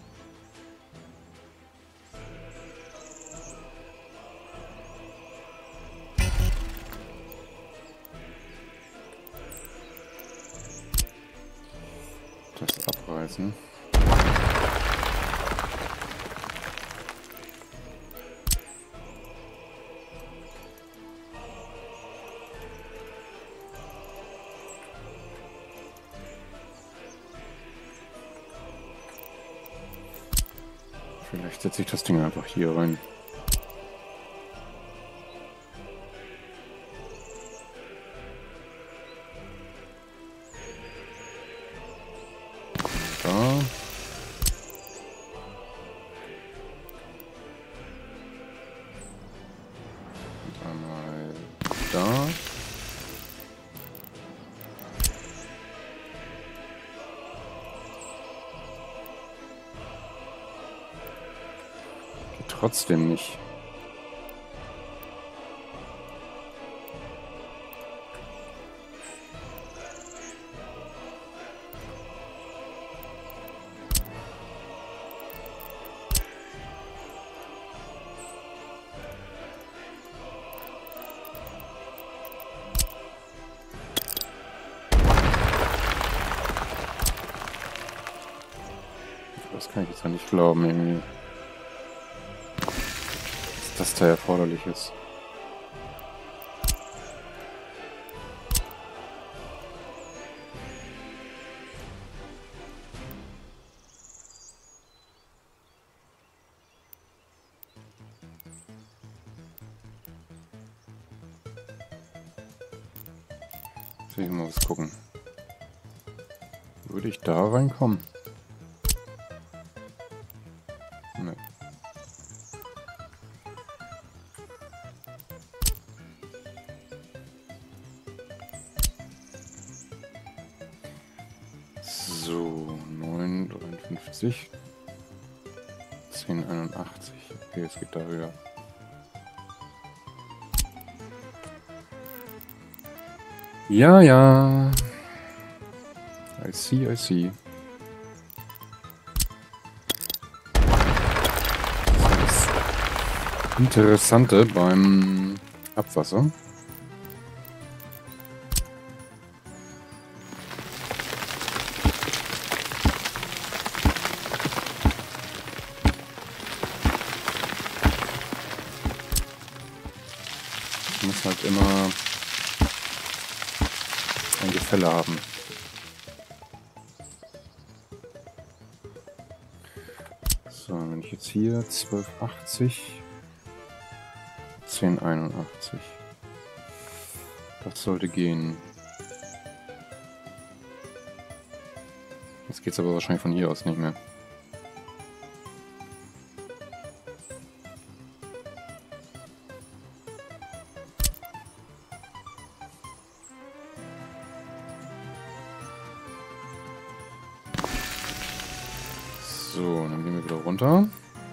S1: das abreißen. Vielleicht setze ich das Ding einfach hier rein. Da. Und einmal da. Trotzdem nicht. Das kann ich jetzt ja nicht glauben, irgendwie. Dass das da erforderlich ist. Will ich mal was gucken. Würde ich da reinkommen? Nee. So, neun dreiundfünfzig. zehn einundachtzig. Okay, es geht da höher. Ja, ja. I see, I see. Das Interessante beim Abwasser. Ich muss halt immer ein Gefälle haben. So, wenn ich jetzt hier zwölf achtzig, zehn einundachtzig. Das sollte gehen. Jetzt geht es aber wahrscheinlich von hier aus nicht mehr. So, dann gehen wir wieder runter.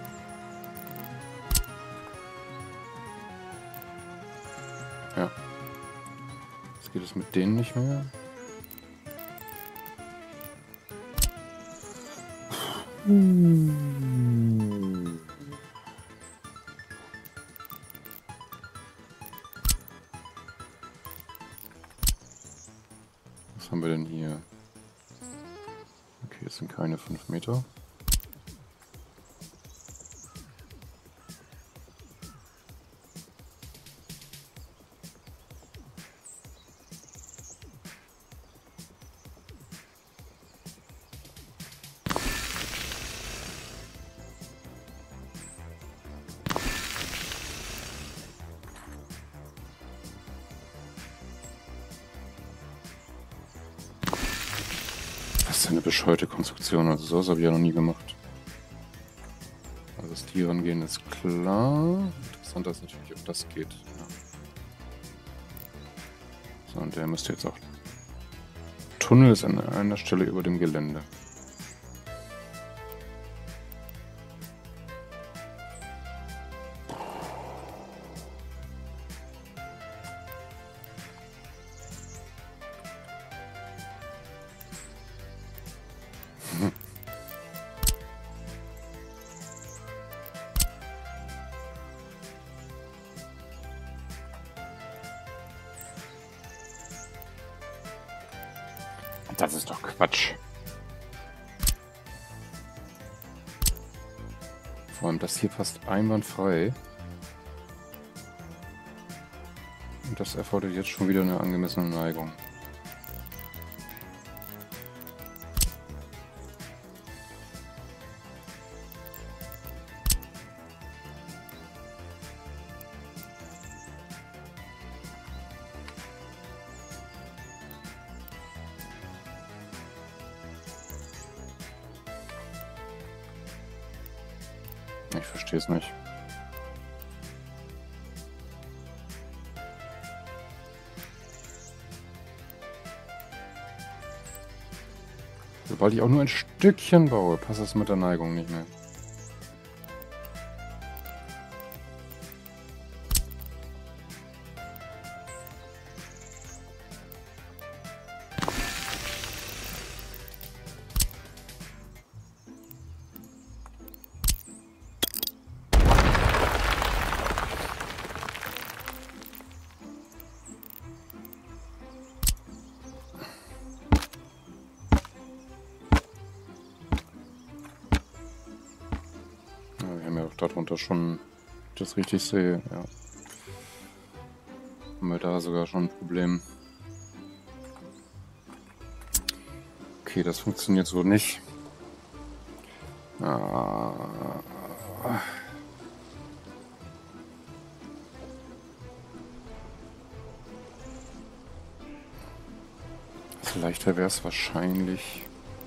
S1: Ja. Jetzt geht es mit denen nicht mehr. Hm. Was haben wir denn hier? Okay, es sind keine fünf Meter. Das ist eine bescheuerte Konstruktion, also sowas habe ich ja noch nie gemacht. Also das Tier rangehen ist klar. Interessanter ist natürlich, ob das geht. Ja. So, und der müsste jetzt auch... Tunnel ist an einer Stelle über dem Gelände. Das ist doch Quatsch. Vor allem das hier passt einwandfrei. Und das erfordert jetzt schon wieder eine angemessene Neigung. Ich verstehe es nicht. Sobald ich auch nur ein Stückchen baue, passt es mit der Neigung nicht mehr. darunter schon das richtig sehe. Ja. Haben wir da sogar schon ein Problem. Okay, das funktioniert so nicht. Ah. Also leichter wäre es wahrscheinlich.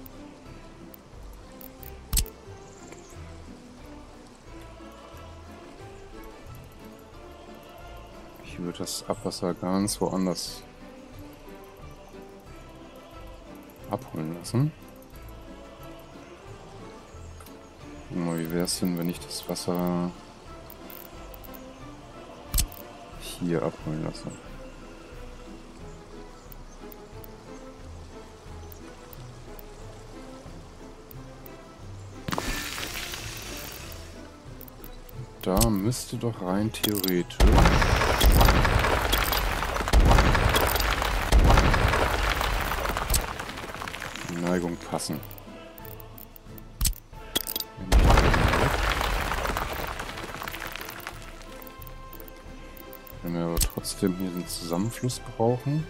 S1: Ich würde das Abwasser ganz woanders abholen lassen. Mal, wie wäre es denn, wenn ich das Wasser hier abholen lasse? Da müsste doch rein theoretisch die Neigung passen. Wenn wir aber trotzdem hier den Zusammenfluss brauchen.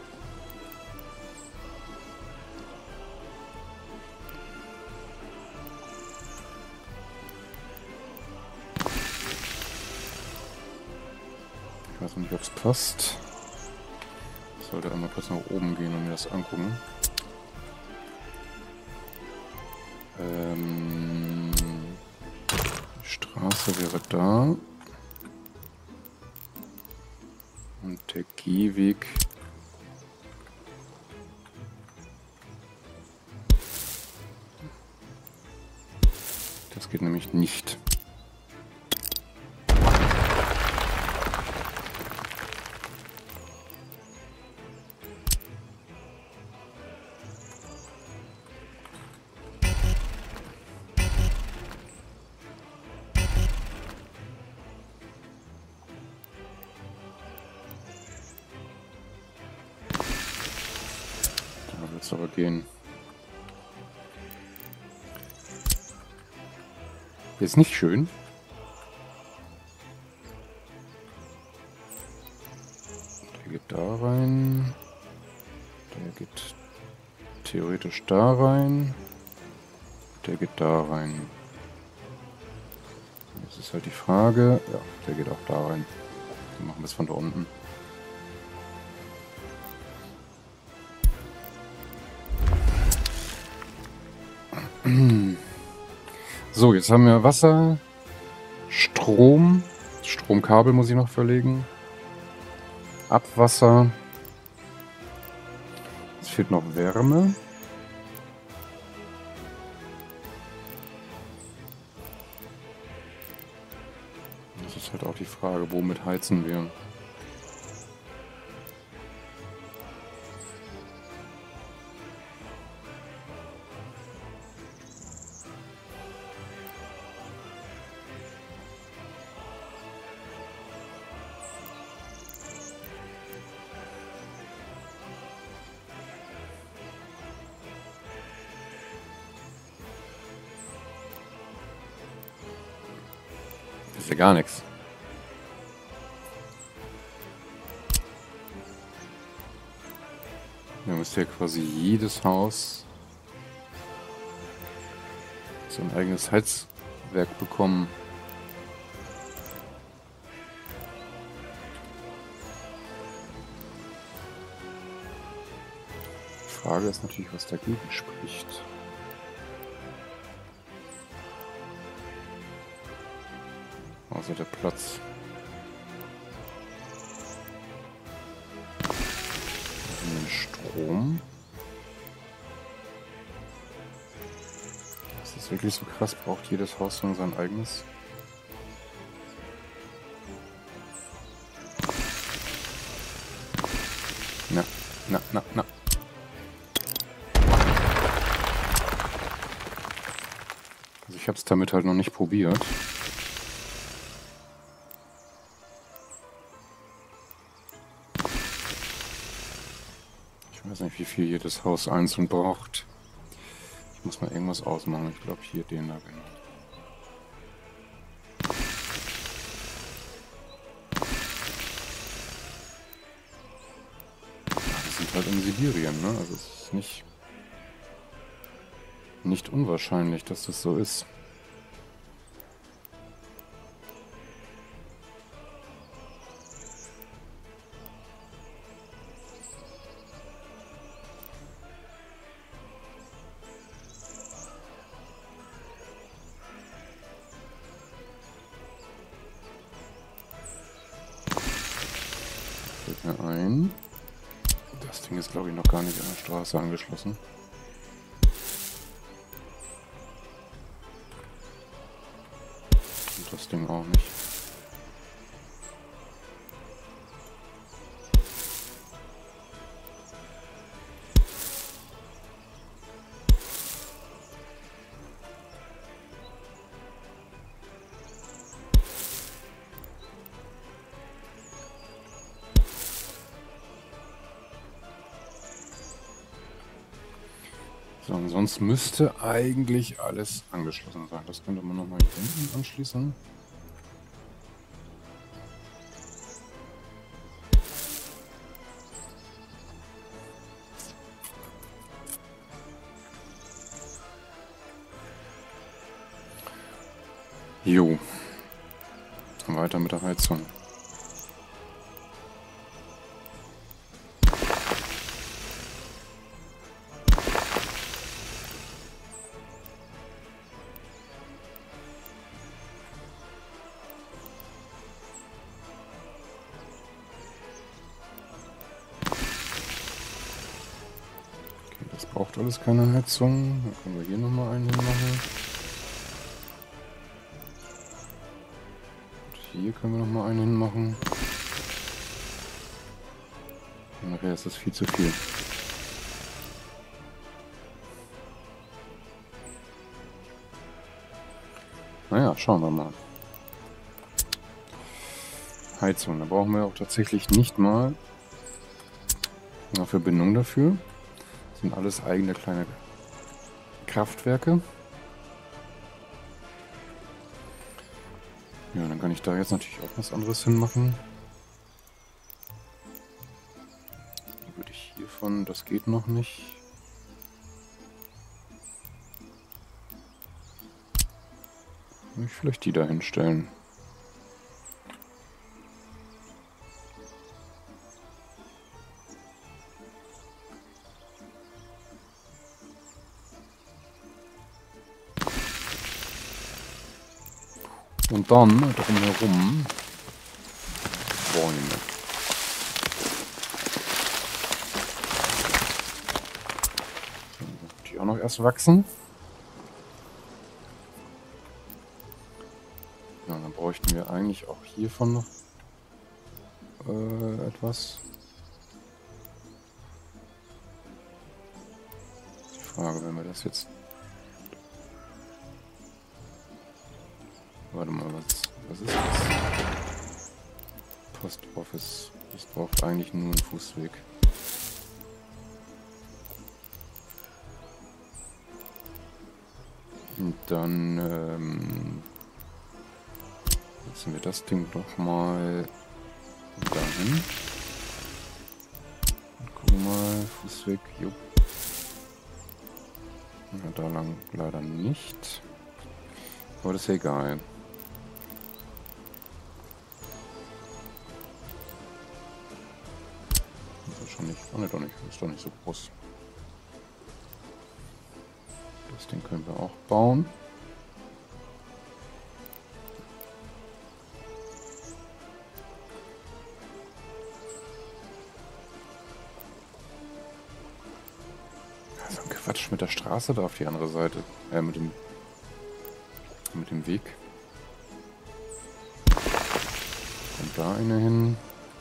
S1: Ich weiß noch nicht, ob es passt. Ich sollte einmal kurz nach oben gehen und mir das angucken. Ähm, die Straße wäre da. Und der Gehweg das geht nämlich nicht. Da wird es aber gehen. Ist nicht schön. Der geht da rein. Der geht theoretisch da rein. Der geht da rein. Jetzt ist halt die Frage. Ja, der geht auch da rein. Dann machen wir es von da unten. So, jetzt haben wir Wasser, Strom, Stromkabel muss ich noch verlegen, Abwasser, es fehlt noch Wärme. Das ist halt auch die Frage, womit heizen wir? Das ist ja gar nichts. Wir müssen ja quasi jedes Haus so ein eigenes Heizwerk bekommen. Die Frage ist natürlich, was dagegen spricht. Außer der Platz. Den Strom. Ist das wirklich so krass? Braucht jedes Haus so sein eigenes? Na, na, na, na. Also ich habe es damit halt noch nicht probiert. Ich weiß nicht, wie viel jedes Haus einzeln braucht. Ich muss mal irgendwas ausmachen. Ich glaube, hier den da genau. ist halt in Sibirien, ne? Also es ist nicht, nicht unwahrscheinlich, dass das so ist. Fällt mir ein. Das Ding ist, glaube ich, noch gar nicht an der Straße angeschlossen. Und das Ding auch nicht. So, ansonsten müsste eigentlich alles angeschlossen sein. Das könnte man nochmal hier hinten anschließen. Jo. Weiter mit der Heizung. Das braucht alles keine Heizung. Dann können wir hier nochmal einen hinmachen. Und hier können wir nochmal einen hinmachen. Und nachher ist das viel zu viel. Naja, schauen wir mal. Heizung, da brauchen wir auch tatsächlich nicht mal eine Verbindung dafür. Das sind alles eigene kleine Kraftwerke. Ja, dann kann ich da jetzt natürlich auch was anderes hinmachen. Dann würde ich hiervon, das geht noch nicht. Würde ich vielleicht die da hinstellen. Und dann drumherum Bäume. Die auch noch erst wachsen. Ja, dann bräuchten wir eigentlich auch hiervon noch äh, etwas. Die Frage, wenn wir das jetzt... Warte mal, was, was ist das? Post Office. Das braucht eigentlich nur einen Fußweg. Und dann ähm, setzen wir das Ding doch mal dahin. Und gucken mal, Fußweg, jo. Ja, da lang leider nicht. Aber das ist ja egal. Schon nicht. Oh ne, doch nicht. Ist doch nicht so groß. Das Ding können wir auch bauen. So ein Quatsch mit der Straße da auf die andere Seite. Äh, mit dem mit dem Weg. Kommt da eine hin.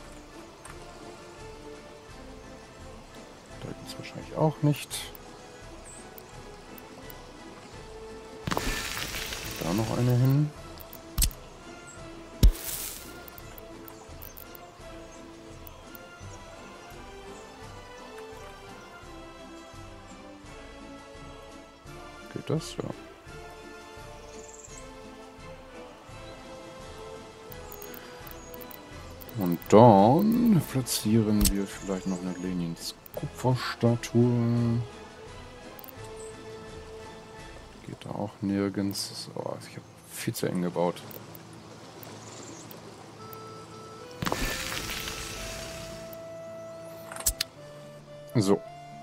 S1: Da gibt es wahrscheinlich auch nicht. Da noch eine hin. Geht das? Ja. Und dann platzieren wir vielleicht noch eine Lenins Kupferstatue. Geht da auch nirgends. Oh, ich habe viel zu eng gebaut. So.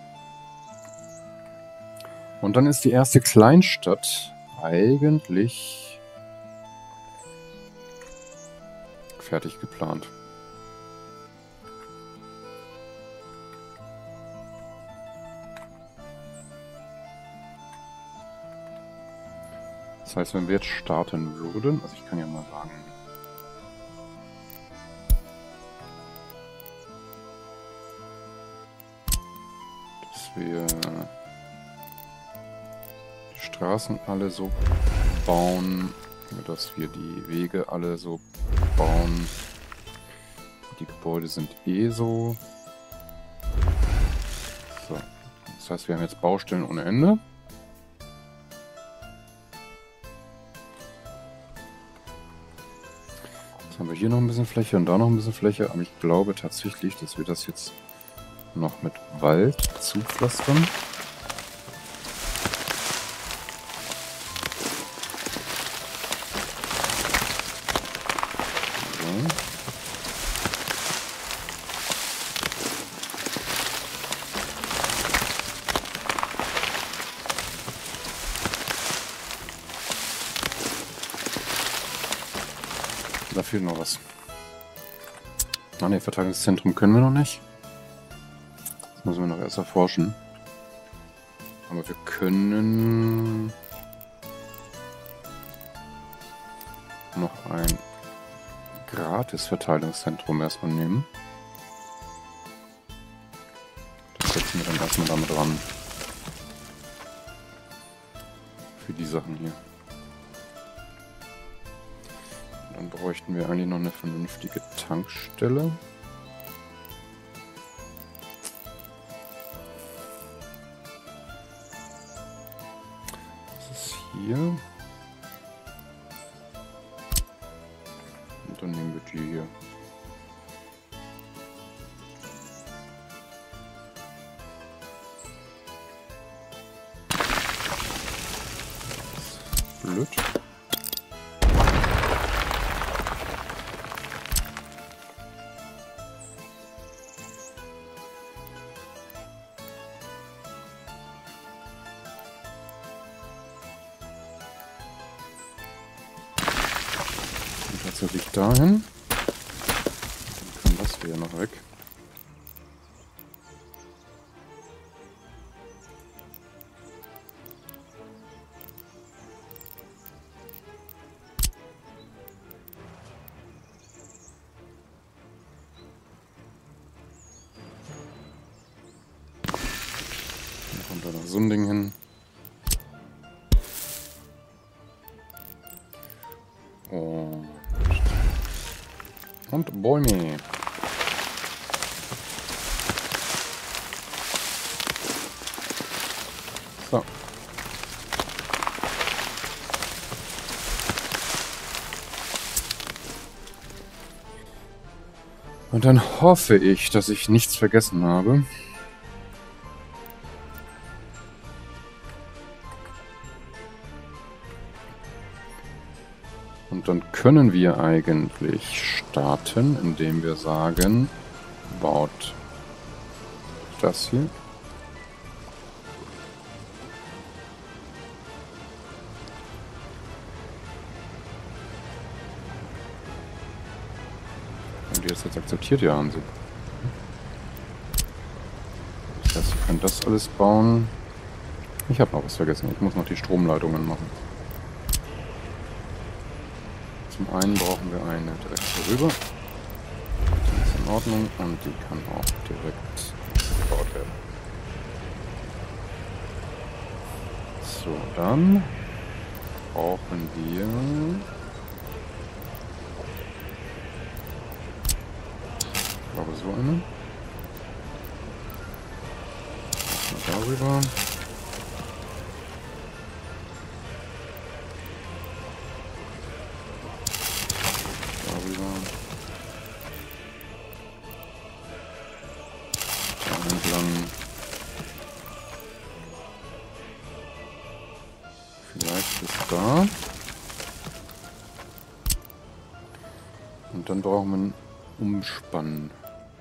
S1: Und dann ist die erste Kleinstadt eigentlich fertig geplant. Das heißt, wenn wir jetzt starten würden, also ich kann ja mal sagen, dass wir die Straßen alle so bauen, dass wir die Wege alle so bauen. Die Gebäude sind eh so. So, das heißt, wir haben jetzt Baustellen ohne Ende. Haben wir hier noch ein bisschen Fläche und da noch ein bisschen Fläche, aber ich glaube tatsächlich, dass wir das jetzt noch mit Wald zupflastern. So. Da fehlt noch was. Ah ne, Verteidigungszentrum können wir noch nicht. Das müssen wir noch erst erforschen. Aber wir können noch ein gratis Verteidigungszentrum erstmal nehmen. Das setzen wir dann erstmal damit ran. Für die Sachen hier. Dann bräuchten wir eigentlich noch eine vernünftige Tankstelle. Das ist hier. Und dann nehmen wir die hier. Blöd. Das Licht dahin. Dann kann das hier noch weg. Dann kommt da noch so ein Ding hin. Und Und Bäume. So. Und dann hoffe ich, dass ich nichts vergessen habe. Und dann können wir eigentlich starten, indem wir sagen, baut das hier. Und die das jetzt akzeptiert, ja, haben sie. Das heißt, wir können das alles bauen. Ich habe noch was vergessen, ich muss noch die Stromleitungen machen. Zum einen brauchen wir eine direkt hier rüber. Die ist in Ordnung und die kann auch direkt gebaut werden. So, dann brauchen wir ich glaube so eine. Mal darüber. Da entlang. dann brauchen wir ein Umspannwerk.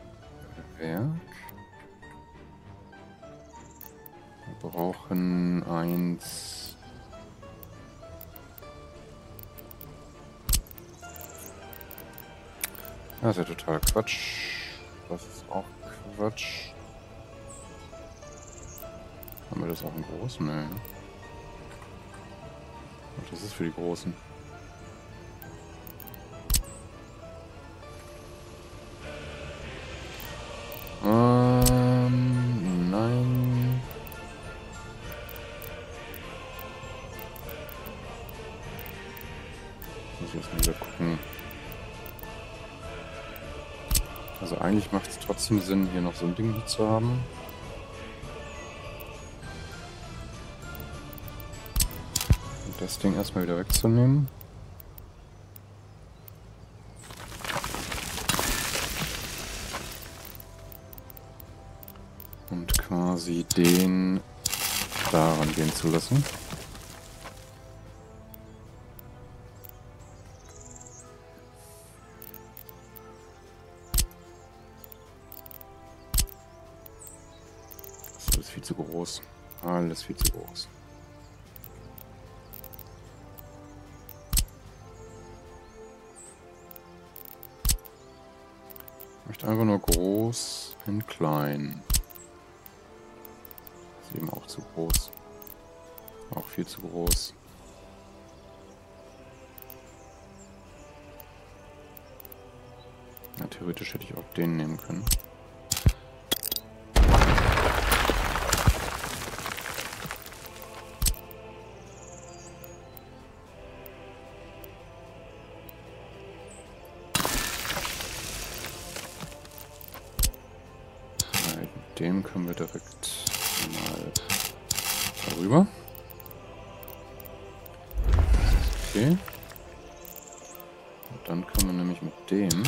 S1: Wir brauchen eins. Das ist ja total Quatsch. Das ist auch Quatsch. Haben wir das auch in großen? Nee. Ach, das ist für die Großen. Ähm, nein. Muss ich jetzt mal wieder gucken. Also eigentlich macht es trotzdem Sinn, hier noch so ein Ding zu haben. Und das Ding erstmal wieder wegzunehmen. Und quasi den daran gehen zu lassen. Das ist viel zu groß. Alles viel zu groß. Ich möchte einfach nur groß in klein. Das ist eben auch zu groß. Auch viel zu groß. Ja, theoretisch hätte ich auch den nehmen können. Dem können wir direkt mal darüber. Das ist okay. Und dann können wir nämlich mit dem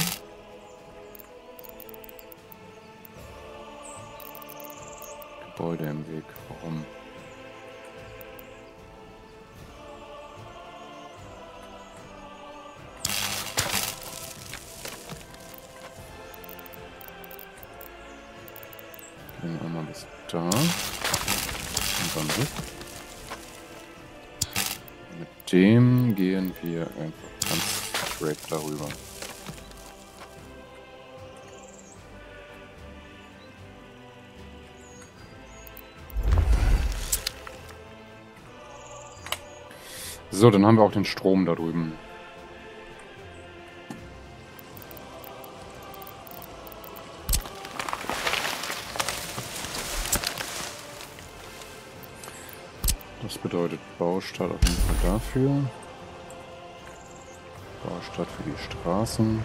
S1: Gebäude im Weg. Warum? Gehen wir einmal bis da. Und dann weg. Mit dem gehen wir einfach ganz straight darüber. So, dann haben wir auch den Strom da drüben. Das bedeutet Baustart auf jeden Fall dafür. Baustart für die Straßen.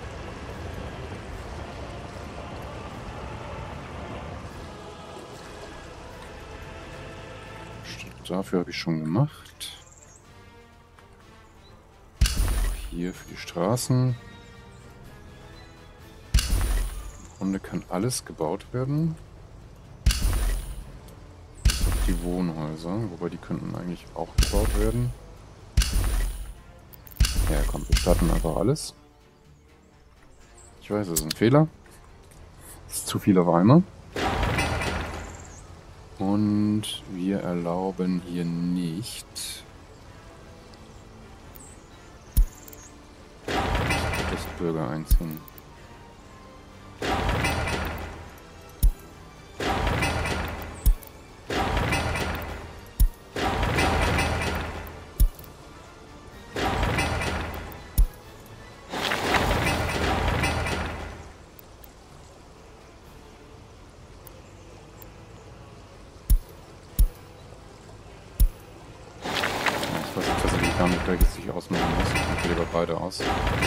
S1: Dafür habe ich schon gemacht. Hier für die Straßen. Im Grunde kann alles gebaut werden. Die Wohnhäuser, wobei die könnten eigentlich auch gebaut werden. Ja, komm, wir starten einfach alles. Ich weiß, das ist ein Fehler. Das ist zu viel auf einmal. Und wir erlauben hier nicht das Bürger einziehen. Damit welches sich ausmachen muss. Ich probiere lieber beide aus.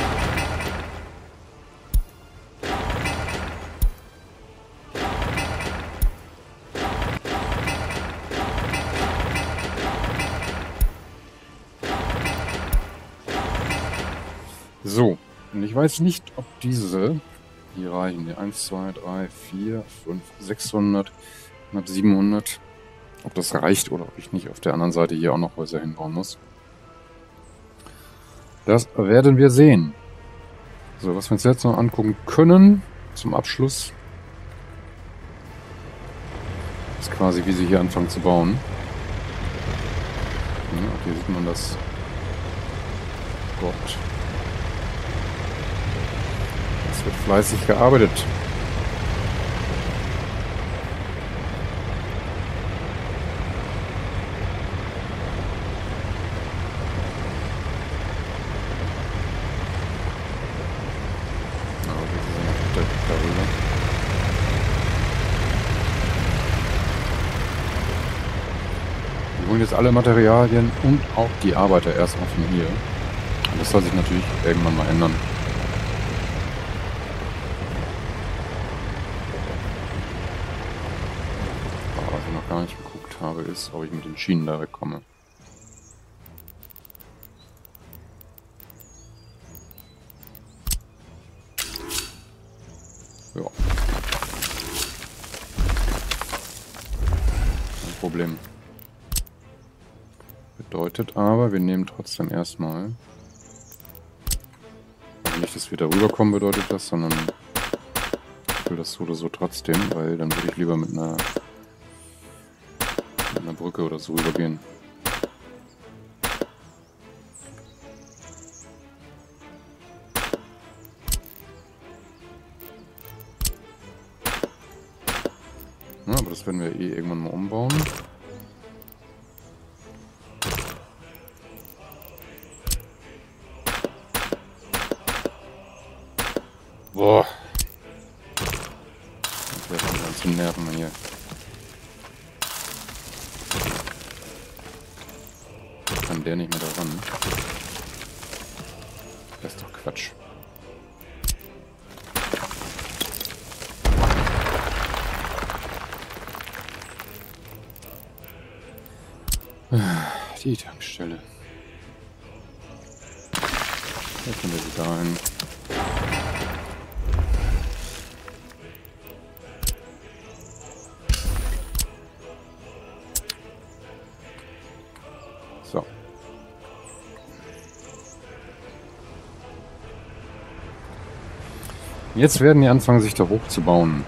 S1: So, und ich weiß nicht, ob diese hier reichen. Die eins, zwei, drei, vier, fünf, sechshundert, knapp siebenhundert. Ob das reicht oder ob ich nicht auf der anderen Seite hier auch noch Häuser hinbauen muss. Das werden wir sehen. So, was wir uns jetzt noch angucken können, zum Abschluss, ist quasi, wie sie hier anfangen zu bauen. Ja, hier sieht man das. Gott. Es wird fleißig gearbeitet. Wir holen jetzt alle Materialien und auch die Arbeiter erstmal von hier. Und das soll sich natürlich irgendwann mal ändern. Aber was ich noch gar nicht geguckt habe, ist, ob ich mit den Schienen da wegkomme. Ja. Kein Problem. Bedeutet aber, wir nehmen trotzdem erstmal, also nicht, dass wir da rüberkommen bedeutet das, sondern ich will das so oder so trotzdem, weil dann würde ich lieber mit einer, mit einer Brücke oder so rübergehen. Ja, aber das werden wir eh irgendwann mal umbauen. Boah. Das wäre schon ganz zu nerven hier. Kann der nicht mehr da ran? Das ist doch Quatsch. Die Tankstelle. Da können wir sie da hin. So. Jetzt werden die anfangen, sich da hochzubauen.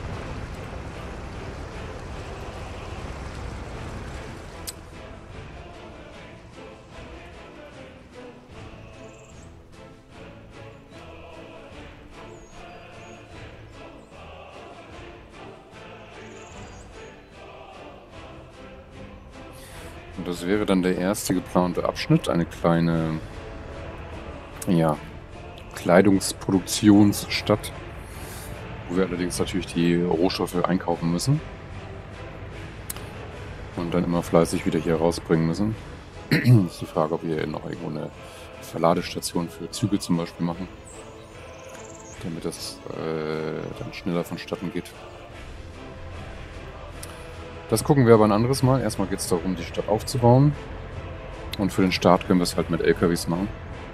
S1: Und das wäre dann der erste geplante Abschnitt, eine kleine, ja, Kleidungsproduktionsstadt, wo wir allerdings natürlich die Rohstoffe einkaufen müssen und dann immer fleißig wieder hier rausbringen müssen. Ist die Frage, ob wir noch irgendwo eine Verladestation für Züge zum Beispiel machen, damit das äh, dann schneller vonstatten geht. Das gucken wir aber ein anderes Mal. Erstmal geht es darum, die Stadt aufzubauen. Und für den Start können wir es halt mit L K Ws machen.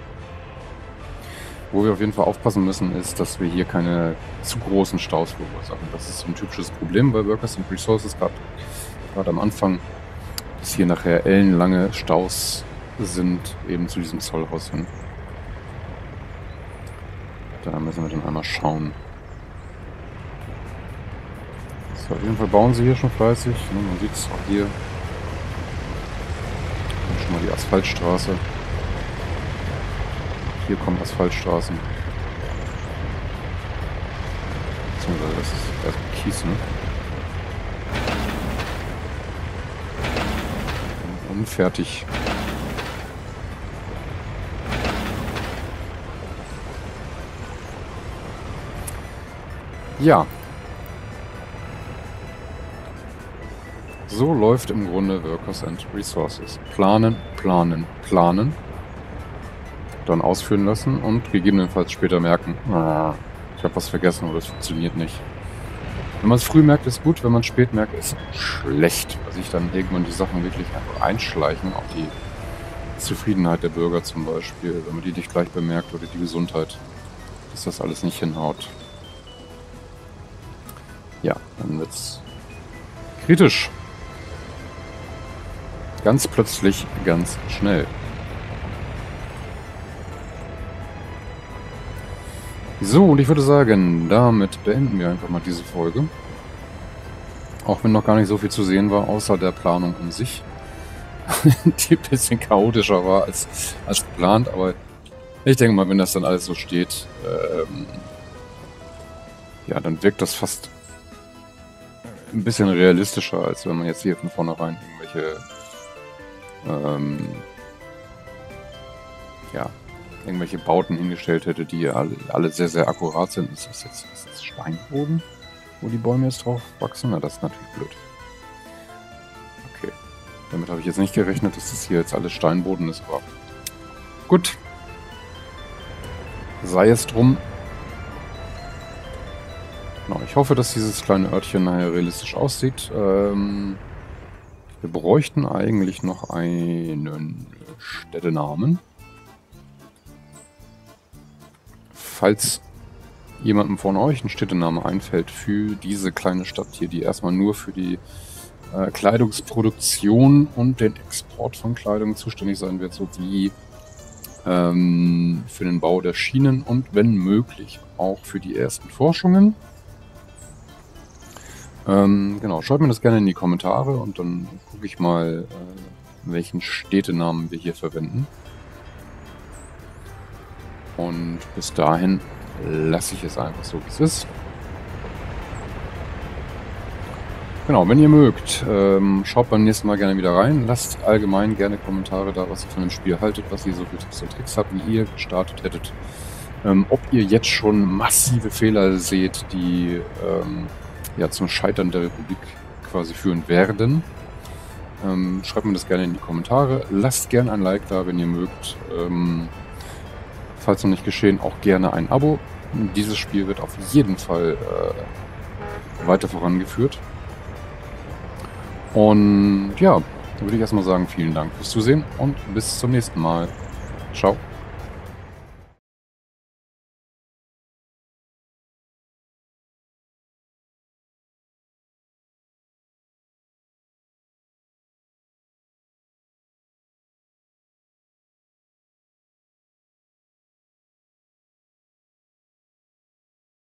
S1: Wo wir auf jeden Fall aufpassen müssen, ist, dass wir hier keine zu großen Staus verursachen. Das ist so ein typisches Problem bei Workers and Resources, gerade am Anfang, dass hier nachher ellenlange Staus sind, eben zu diesem Zollhaus hin. Da müssen wir dann einmal schauen. So, auf jeden Fall bauen sie hier schon fleißig. Man sieht es auch hier. Und schon mal die Asphaltstraße. Hier kommen Asphaltstraßen. Beziehungsweise das ist erstmal Kies, ne? Und fertig. Ja. So läuft im Grunde Workers and Resources. Planen, planen, planen. Dann ausführen lassen und gegebenenfalls später merken, ah, ich habe was vergessen oder es funktioniert nicht. Wenn man es früh merkt, ist gut. Wenn man es spät merkt, ist schlecht. Weil sich dann irgendwann die Sachen wirklich einfach einschleichen. Auch die Zufriedenheit der Bürger zum Beispiel. Wenn man die nicht gleich bemerkt oder die Gesundheit. Dass das alles nicht hinhaut. Ja, dann wird es kritisch. Ganz plötzlich, ganz schnell. So, und ich würde sagen, damit beenden wir einfach mal diese Folge. Auch wenn noch gar nicht so viel zu sehen war, außer der Planung an sich. Die ein bisschen chaotischer war als, als geplant, aber ich denke mal, wenn das dann alles so steht, ähm, ja, dann wirkt das fast ein bisschen realistischer, als wenn man jetzt hier von vornherein irgendwelche, ähm, ja, irgendwelche Bauten hingestellt hätte, die alle, alle sehr, sehr akkurat sind. Ist das jetzt ist das Steinboden, wo die Bäume jetzt drauf wachsen? Na, das ist natürlich blöd. Okay. Damit habe ich jetzt nicht gerechnet, dass das hier jetzt alles Steinboden ist, aber gut. Sei es drum. Genau, ich hoffe, dass dieses kleine Örtchen nachher realistisch aussieht. Ähm, wir bräuchten eigentlich noch einen Städtenamen. Falls jemandem von euch ein Städtename einfällt für diese kleine Stadt hier, die erstmal nur für die äh, Kleidungsproduktion und den Export von Kleidung zuständig sein wird, sowie ähm, für den Bau der Schienen und wenn möglich auch für die ersten Forschungen. Ähm, genau, schreibt mir das gerne in die Kommentare und dann gucke ich mal, äh, welchen Städtenamen wir hier verwenden. Und bis dahin lasse ich es einfach so, wie es ist. Genau, wenn ihr mögt, ähm, schaut beim nächsten Mal gerne wieder rein. Lasst allgemein gerne Kommentare da, was ihr von dem Spiel haltet, was ihr so für Tipps und Tricks habt, wie ihr gestartet hättet. Ähm, ob ihr jetzt schon massive Fehler seht, die ähm, ja, zum Scheitern der Republik quasi führen werden. Ähm, schreibt mir das gerne in die Kommentare. Lasst gerne ein Like da, wenn ihr mögt. Ähm, falls noch nicht geschehen, auch gerne ein Abo. Dieses Spiel wird auf jeden Fall äh, weiter vorangeführt. Und ja, dann würde ich erstmal sagen, vielen Dank fürs Zusehen und bis zum nächsten Mal. Ciao.